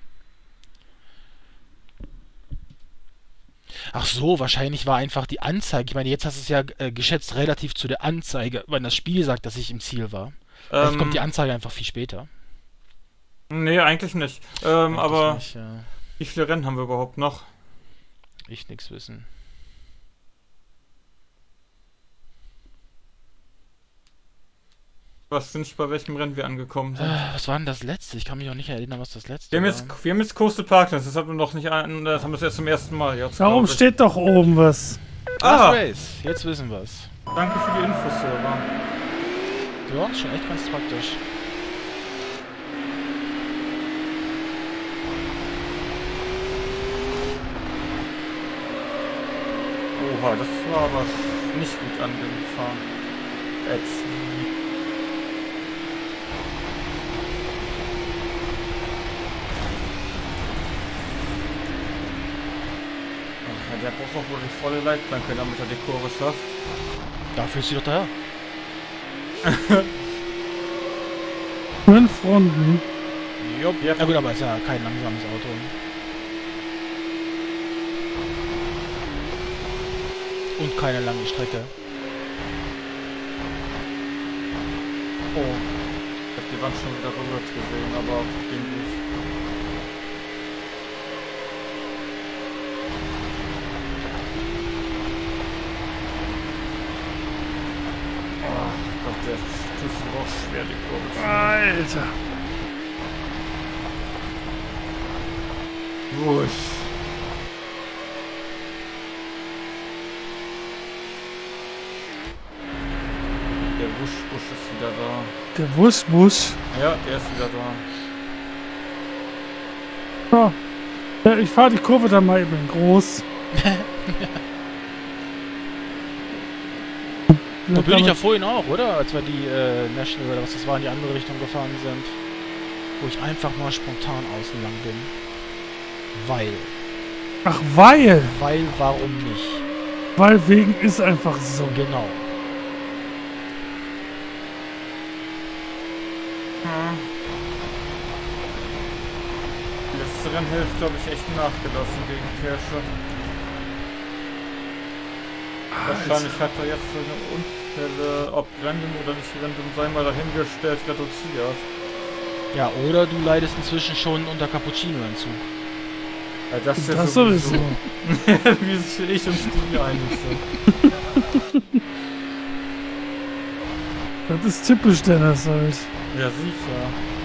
Ach so, wahrscheinlich war einfach die Anzeige. Ich meine, jetzt hast du es ja äh, geschätzt relativ zu der Anzeige, weil das Spiel sagt, dass ich im Ziel war. Jetzt Ähm, kommt die Anzeige einfach viel später. Nee, eigentlich nicht. Ähm, Eigentlich aber nicht, ja. wie viele Rennen haben wir überhaupt noch? Ich nix wissen. Was du nicht bei welchem Rennen wir angekommen sind? Äh, was war denn das letzte? Ich kann mich auch nicht erinnern, was das letzte Wir haben war. jetzt, wir haben jetzt Coastal Parklands, das haben wir noch nicht an, das haben wir erst zum ersten Mal jetzt. Warum glaub ich. steht doch oben was? Ah, Race. Jetzt wissen wir's. danke für die Infos, Silber. Ja, ist schon echt ganz praktisch. Oha, das war aber nicht gut angefahren. Jetzt. Ach, der braucht auch wohl die volle Leitplanke, damit er die Kurve schafft. Dafür ist sie doch da. Fünf Runden. Jupp. Ja. Na gut, aber ist ja kein langsames Auto. Und keine lange Strecke. Oh. Ich hab die Wand schon wieder berührt gesehen, aber ging gut. Oh Gott, der tut sich auch schwer, die Kurve zu machen. Alter. Wusch. Der Wuschbusch ist wieder da. Der Wuschbusch? Ja, der ist wieder da. Ja. Ja, ich fahre die Kurve dann mal eben groß. Da bin ich ja vorhin auch, oder? Als wir die äh, National, oder was das war, in die andere Richtung gefahren sind. Wo ich einfach mal spontan außen lang bin. Weil. Ach, weil? Weil, warum nicht? Weil wegen ist einfach so. Genau. Hm. Letzte Rennhälfte glaube ich echt nachgelassen gegen Kirsche. Wahrscheinlich hat er jetzt so eine Unfälle, ob random oder nicht random, sei mal dahingestellt, reduziert. Ja, oder du leidest inzwischen schon unter Cappuccino-Entzug. Ja, das ist ja Das sowieso. sowieso. Wie sich ich und Stevie einig sind. Das ist typisch Dennis halt. Ja, sicher.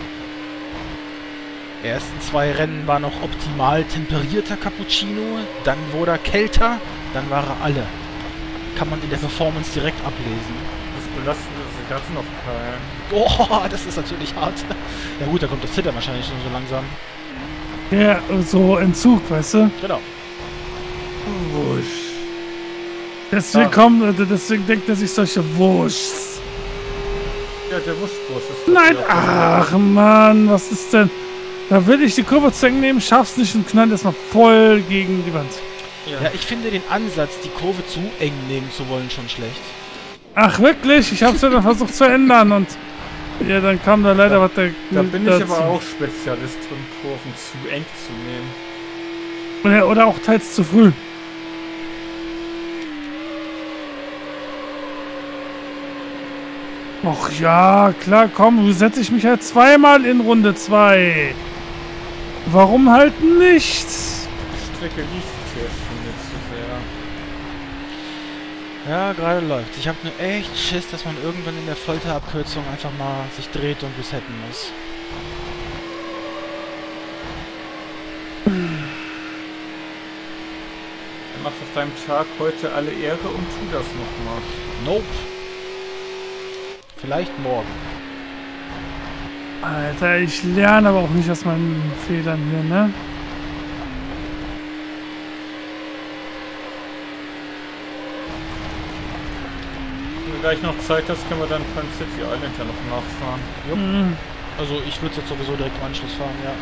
Die ersten zwei Rennen war noch optimal temperierter Cappuccino, dann wurde er kälter, dann war er alle. Kann man in der Performance direkt ablesen. Das Belastende ist, ich hatte noch keinen. Oh, das ist natürlich hart. Ja gut, da kommt das Zittern wahrscheinlich schon so langsam. Ja, so Entzug, weißt du? Genau. Wusch. Deswegen, Ah. kommt, deswegen denkt er sich solche Wuschs. Ja, der Wuschbusch ist... Nein, ja, ach Mann, was ist denn? Da will ich die Kurve zu eng nehmen, schaff's nicht und knall erstmal voll gegen die Wand. Ja. Ja, ich finde den Ansatz, die Kurve zu eng nehmen zu wollen, schon schlecht. Ach wirklich? Ich hab's ja dann versucht zu ändern und ja, dann kam da leider Da- was der Da bin ich dazu. aber auch Spezialist drin, Kurven zu eng zu nehmen. Oder, oder auch teils zu früh. Och ja, klar, komm, setze ich mich halt zweimal in Runde zwei. Warum halt nicht? Die Strecke liegt hier schon nicht so sehr. Ja, gerade läuft. Ich habe nur echt Schiss, dass man irgendwann in der Folterabkürzung einfach mal sich dreht und resetten muss. Er macht auf deinem Tag heute alle Ehre und tu das nochmal. Nope. Vielleicht morgen. Alter, ich lerne aber auch nicht aus meinen Fehlern hier, ne? Wenn du gleich noch Zeit hast, können wir dann Pan City Island ja noch nachfahren. Mhm. Also ich würde jetzt sowieso direkt im Anschluss fahren, ja.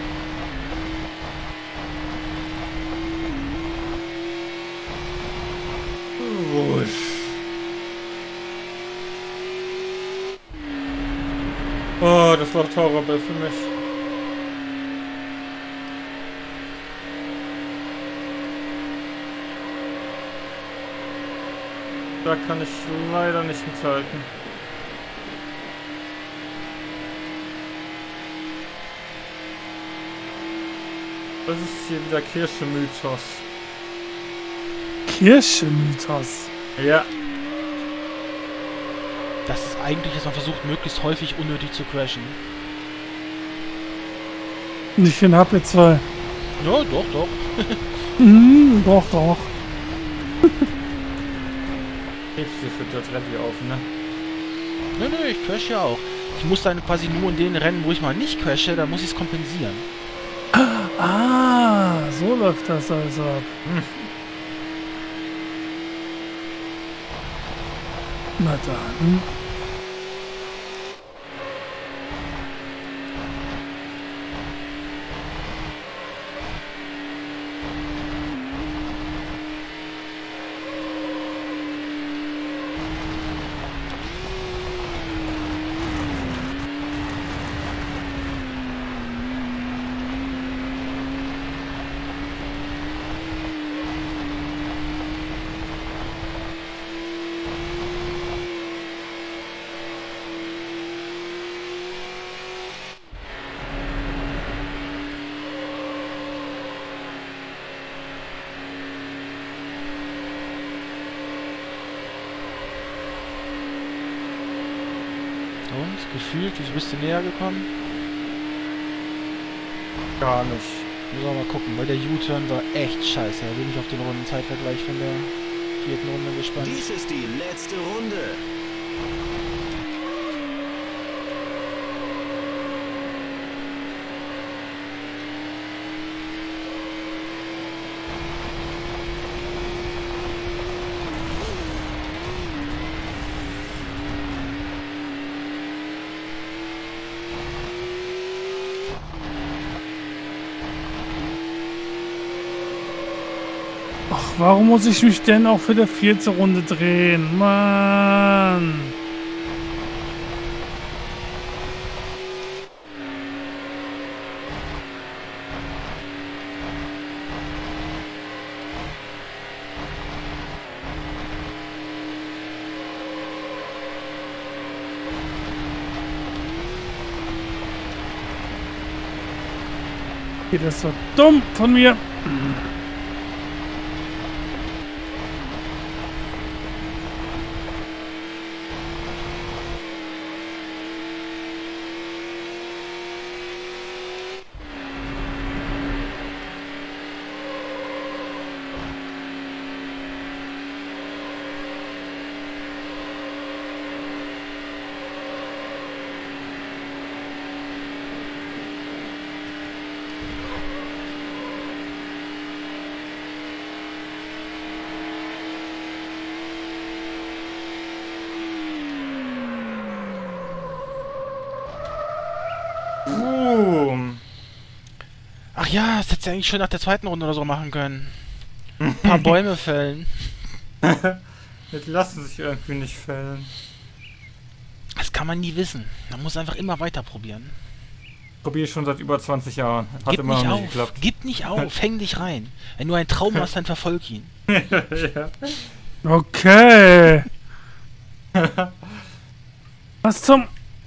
Wusch. Oh, das war horrible für mich. Da kann ich leider nicht mithalten. Das ist hier wieder Kirsche-Mythos. Kirche-Mythos. Ja. Das ist eigentlich, dass man versucht, möglichst häufig unnötig zu crashen. Nicht in H P zwei. Ja, doch, doch. Mhm, doch, doch. Hebst du für das Rallye auf, ne? Nö, nö, ich crash ja auch. Ich muss dann quasi nur in den Rennen, wo ich mal nicht crashe, da muss ich es kompensieren. Ah, so läuft das also ab. Hm. Na dann. Und, gefühlt, wie bist du näher gekommen? Gar nicht. Müssen wir mal gucken, weil der U-Turn war echt scheiße. Da bin ich auf den Rundenzeitvergleich von der vierten Runde gespannt. Dies ist die letzte Runde. warum muss ich mich denn auch für die vierte Runde drehen? Mann. Okay, das war dumm von mir. Ach ja, das hättest du eigentlich schon nach der zweiten Runde oder so machen können. Ein paar Bäume fällen. Jetzt lassen sich irgendwie nicht fällen. Das kann man nie wissen. Man muss einfach immer weiter probieren. Probiere ich schon seit über zwanzig Jahren. Hat Gib immer nicht noch auf. nicht geklappt. Gib nicht auf. Häng dich rein. Wenn du einen Traum hast, dann verfolg ihn. Ja. Okay. Was zum...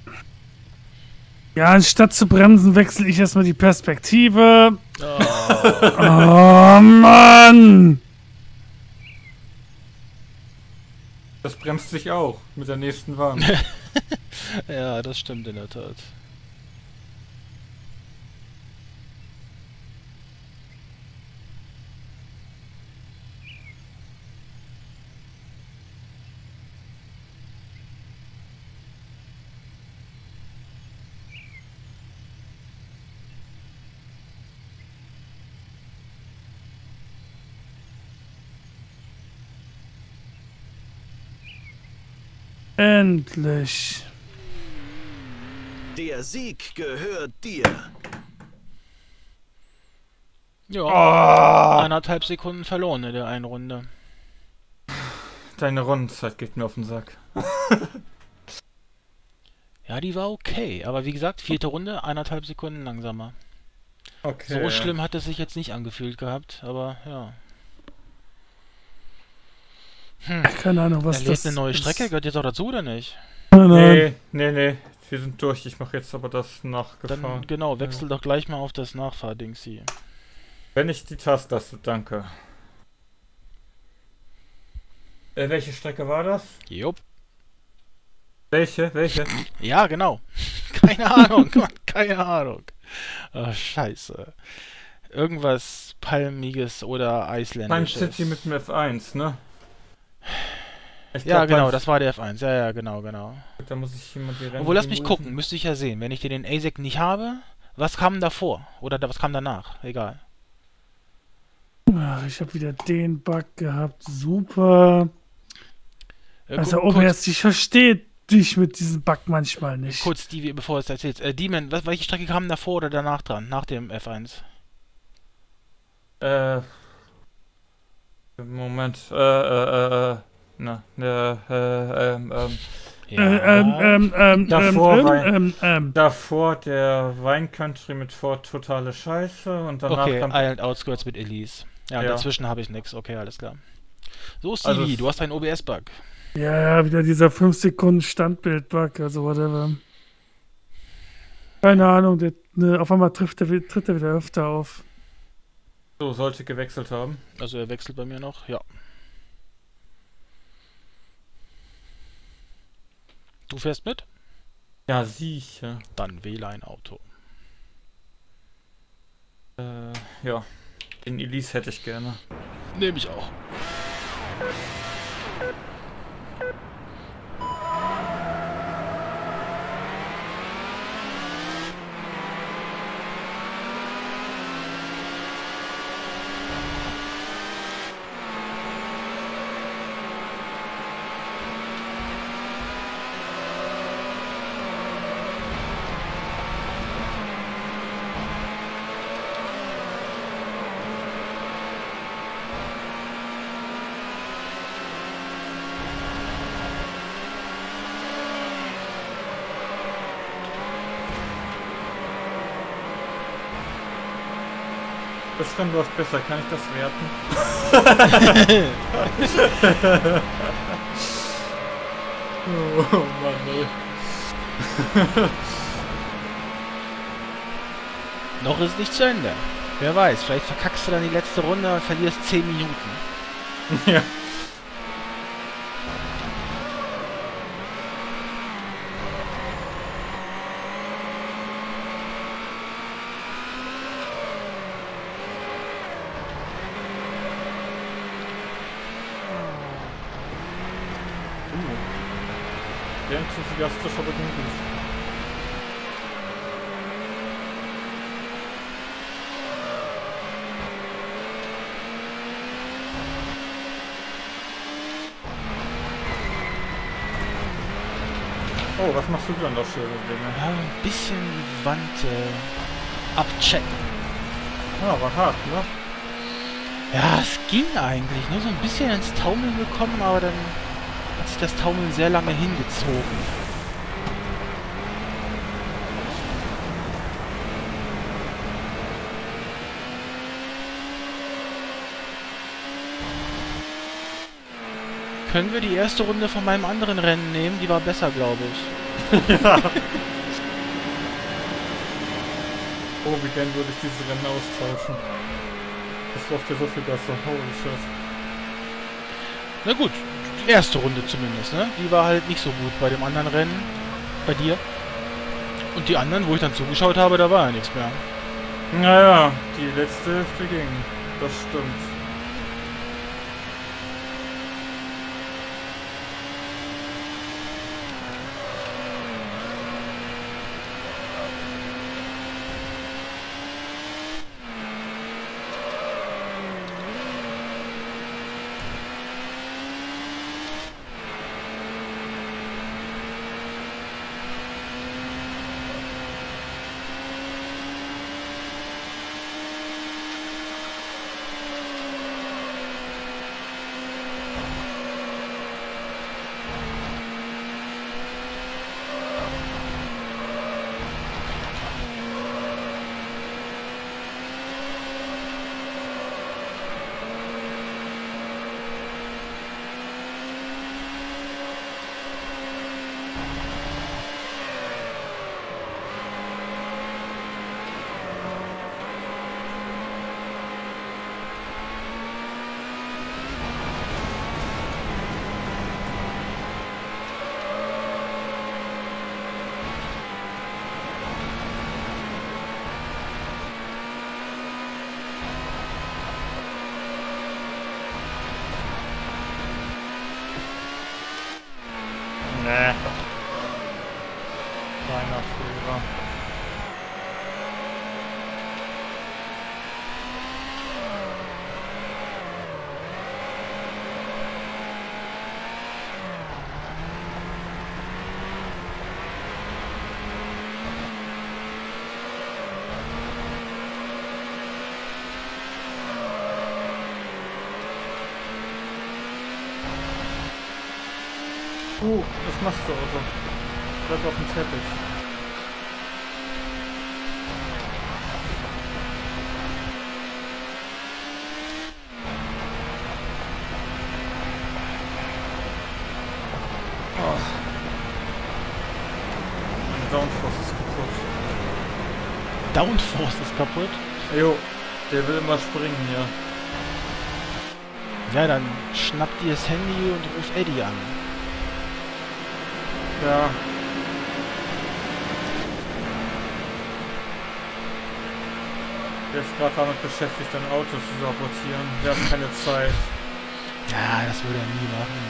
Ja, anstatt zu bremsen, wechsle ich erstmal die Perspektive. Oh. Oh, Mann. Das bremst sich auch mit der nächsten Wand. Ja, das stimmt in der Tat. Endlich. Der Sieg gehört dir. Ja, Oh, eineinhalb Sekunden verloren in der einen Runde. deine Rundenzeit geht mir auf den Sack. Ja, die war okay. Aber wie gesagt, vierte Runde, eineinhalb Sekunden langsamer. Okay. So schlimm hat es sich jetzt nicht angefühlt gehabt, aber ja. Hm. Keine Ahnung, was Erlebt das eine neue ist. Strecke, gehört jetzt auch dazu oder nicht? Nein, nein. Nee, nee, nee. Wir sind durch. Ich mache jetzt aber das nachgefahren. Dann genau, wechsel doch gleich mal auf das Nachfahrdings hier. Wenn ich die Tastaste, danke. Äh, welche Strecke war das? Jupp. Welche? Welche? Ja, genau. Keine Ahnung, Mann, keine Ahnung. Oh, scheiße. Irgendwas Palmiges oder Time Isländisches. City mit dem F eins, ne? Ich Ja, glaub, genau, man- das war der F eins. Ja, ja, genau, genau. Da muss ich jemand die Rennen Obwohl, lass mich rufen. gucken, müsste ich ja sehen. Wenn ich den A S E C nicht habe, was kam davor? Oder da, was kam danach? Egal. Ach, ich habe wieder den Bug gehabt. Super. Äh, Also gu- O B S, kurz, ich verstehe dich mit diesem Bug manchmal nicht. kurz Stevie, bevor du es erzählst. Äh, Demon, was, welche Strecke kam davor oder danach dran? Nach dem F eins? Äh. Moment. Äh, äh, äh. Na, äh, äh, ähm, ähm. Äh, ähm, ähm, ähm, Davor ähm, war- ähm, ähm, ähm. Davor der Wine Country mit Ford totale Scheiße und danach Okay, kam. Island Outskirts mit Elise. Ja, und Ja. dazwischen habe ich nichts. Okay, alles klar. So, Stevie, Also- du hast einen O B S-Bug. Ja, ja, wieder dieser fünf Sekunden Standbild-Bug, also whatever. Keine Ahnung, der, ne, auf einmal trifft er, wi- tritt er wieder öfter auf. So, sollte gewechselt haben. Also er wechselt bei mir noch, ja. Du fährst mit? Ja, sicher. Dann wähle ein Auto. Äh, ja. Den Elise hätte ich gerne. Nehme ich auch. Beschreiben, du hast besser, kann ich das werten? Oh Mann, ey. Noch ist nicht zu Ende. Wer weiß, vielleicht verkackst du dann die letzte Runde und verlierst zehn Minuten. Ja. Sehr enthusiastisch, aber gemütlich. Oh, was machst du denn da schöne Dinge? Ja, ein bisschen die Wand äh, abchecken. Ah, war hart, ne? Ja, es ging eigentlich. Nur so ein bisschen ins Taumeln gekommen, aber dann hat sich das Taumeln sehr lange hingezogen. Können wir die erste Runde von meinem anderen Rennen nehmen? Die war besser, glaube ich. Ja. Oh, wie gern würde ich dieses Rennen austauschen. Das läuft ja so viel besser. Holy shit. Na gut, die erste Runde zumindest, ne? Die war halt nicht so gut bei dem anderen Rennen. Bei dir. Und die anderen, wo ich dann zugeschaut habe, da war ja nichts mehr. Naja, die letzte Hälfte ging. Das stimmt. Nee. Kleiner Fehler. Uh, was machst du, Otto? Bleib auf dem Teppich. Oh. Mein Downforce ist kaputt. Downforce ist kaputt? Jo, der will immer springen hier. Ja, dann schnapp dir das Handy und ruf Eddie an. Ja. Der ist gerade damit beschäftigt, ein Auto zu sabotieren. Der hat keine Zeit. Ja, das würde er nie machen.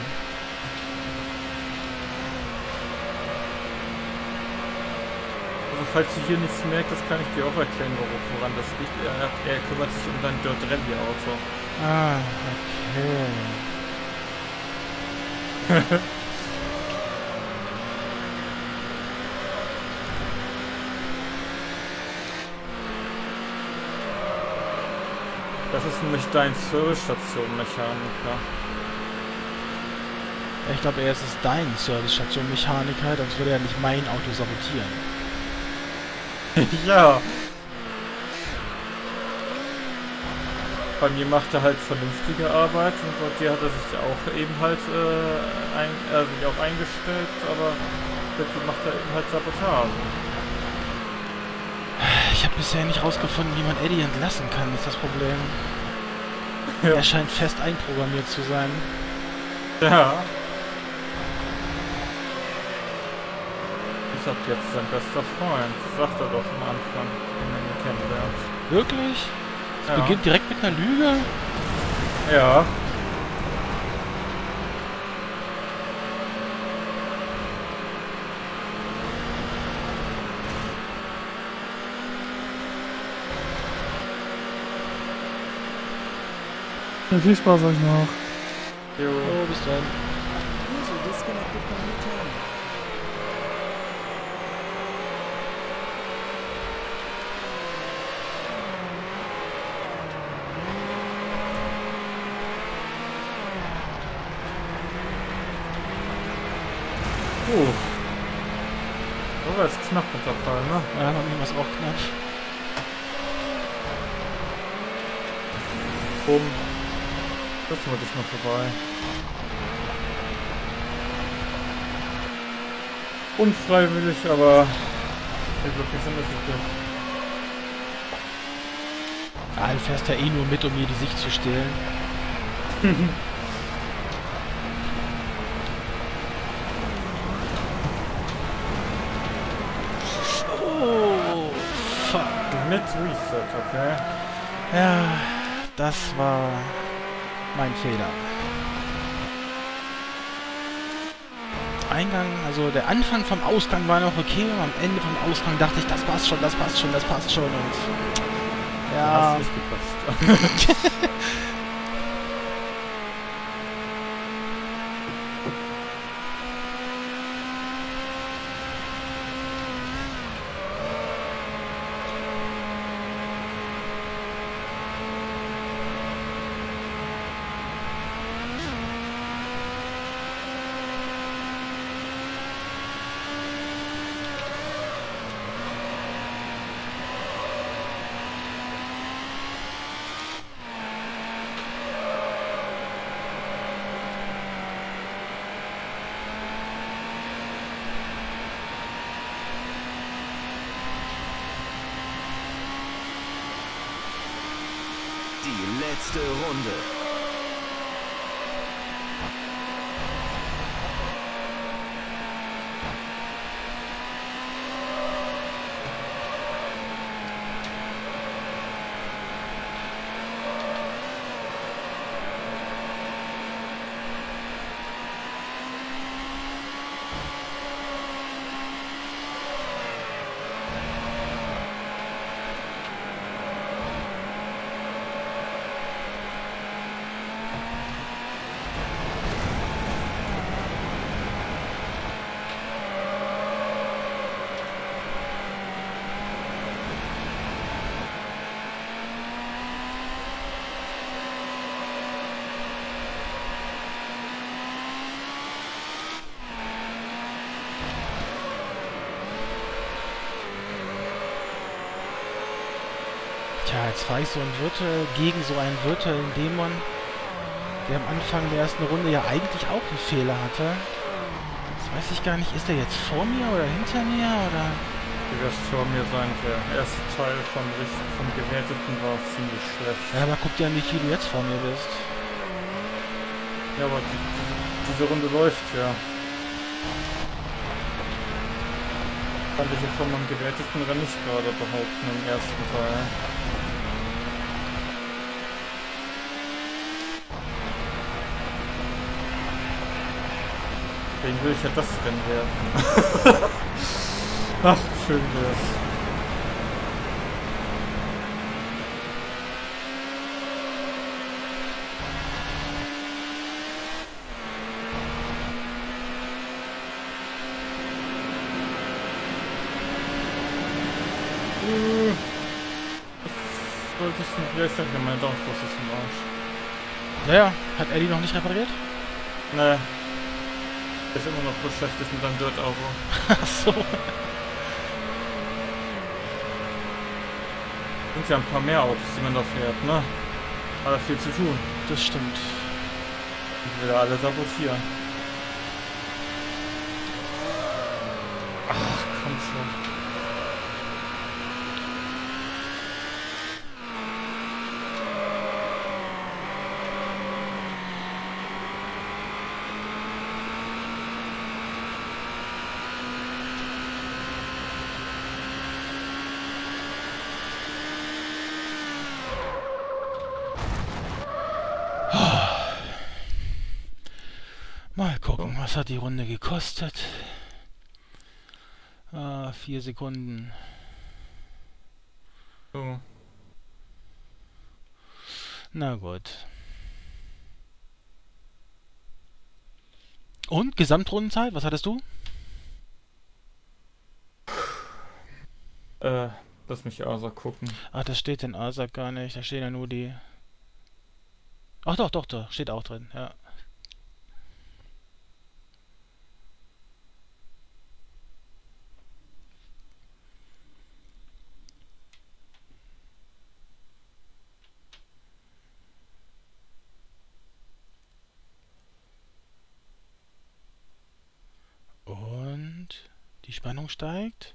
Also falls du hier nichts merkst, das kann ich dir auch erklären, woran das liegt. Er, er kümmert sich um dein Dirt Rally Auto. Ah, okay. Das ist nämlich dein Servicestation-Mechaniker. Ich glaube, er ist es dein Servicestation-Mechaniker, sonst würde er nicht mein Auto sabotieren. Ja. bei mir macht er halt vernünftige Arbeit und bei dir hat er sich auch eben halt äh, ein, äh, sich auch eingestellt, aber dafür macht er eben halt Sabotage. Ich habe bisher nicht rausgefunden, wie man Eddie entlassen kann, ist das Problem. Ja. Er scheint fest einprogrammiert zu sein. Ja. Ist ab jetzt sein bester Freund, sagt er doch am Anfang, wenn man ihn kennenlernt. Wirklich? Es Ja. beginnt direkt mit einer Lüge? Ja. Ja, viel Spaß euch noch. Jo. Oh, bis dann. User disconnected from your channel. Uh. Oh, das ist knapp mit der Palme. Ja, bei mir war es auch knapp. Bumm. Das wollte ich noch vorbei. Unfreiwillig, aber der wirklich sind es wirklich. Ah, du fährst ja eh nur mit, um mir die Sicht zu stehlen. Oh, fuck. Mit Reset, okay. Ja, das war mein Fehler. Eingang, also der Anfang vom Ausgang war noch okay und am Ende vom Ausgang dachte ich, das passt schon, das passt schon, das passt schon und ja. Hast nicht gepasst. Die letzte Runde. Tja, jetzt fahre ich so ein Wirte gegen so einen virtuellen Dämon, der am Anfang der ersten Runde ja eigentlich auch einen Fehler hatte. Jetzt weiß ich gar nicht, ist der jetzt vor mir oder hinter mir oder? Wie wirst vor mir sein, der erste Teil vom, Richt- vom Gewerteten war ziemlich schlecht. Ja, aber guck dir an, wie viel du jetzt vor mir bist. Ja, aber die, diese Runde läuft ja. Kann ich jetzt von meinem gewerteten Rennen nicht gerade behaupten im ersten Teil. Deswegen will ich ja das Rennen werden. Ach, schön wär's. Äh, Das sollte ich nicht. Ja, ich denke, mein Downforce ist im Arsch. Naja, hat Eddie noch nicht repariert? Ne. Er ist immer noch beschäftigt mit einem Dirt Auto. Ach so. Sind ja ein paar mehr Autos, die man da fährt, ne? Hat er viel zu tun. Das stimmt. Ich will alle sabotieren. Ach, komm schon. Mal gucken, was hat die Runde gekostet? Ah, vier Sekunden. So. Na gut. Und Gesamtrundenzeit, was hattest du? Äh, lass mich Asa gucken. Ach, das steht in Asa gar nicht. Da stehen ja nur die... Ach doch, doch, da steht auch drin, ja. Und die Spannung steigt.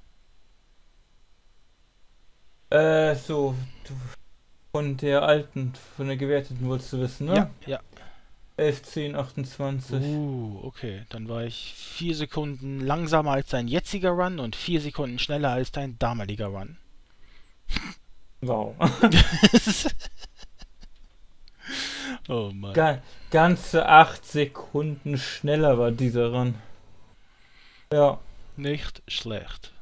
Äh, so. Du, von der alten, von der gewerteten wolltest du wissen, ne? Ja, ja. elf, zehn, achtundzwanzig. Uh, okay. Dann war ich vier Sekunden langsamer als dein jetziger Run und vier Sekunden schneller als dein damaliger Run. Wow. Oh Mann. Ga ganze acht Sekunden schneller war dieser Run. Ja. Nicht schlecht.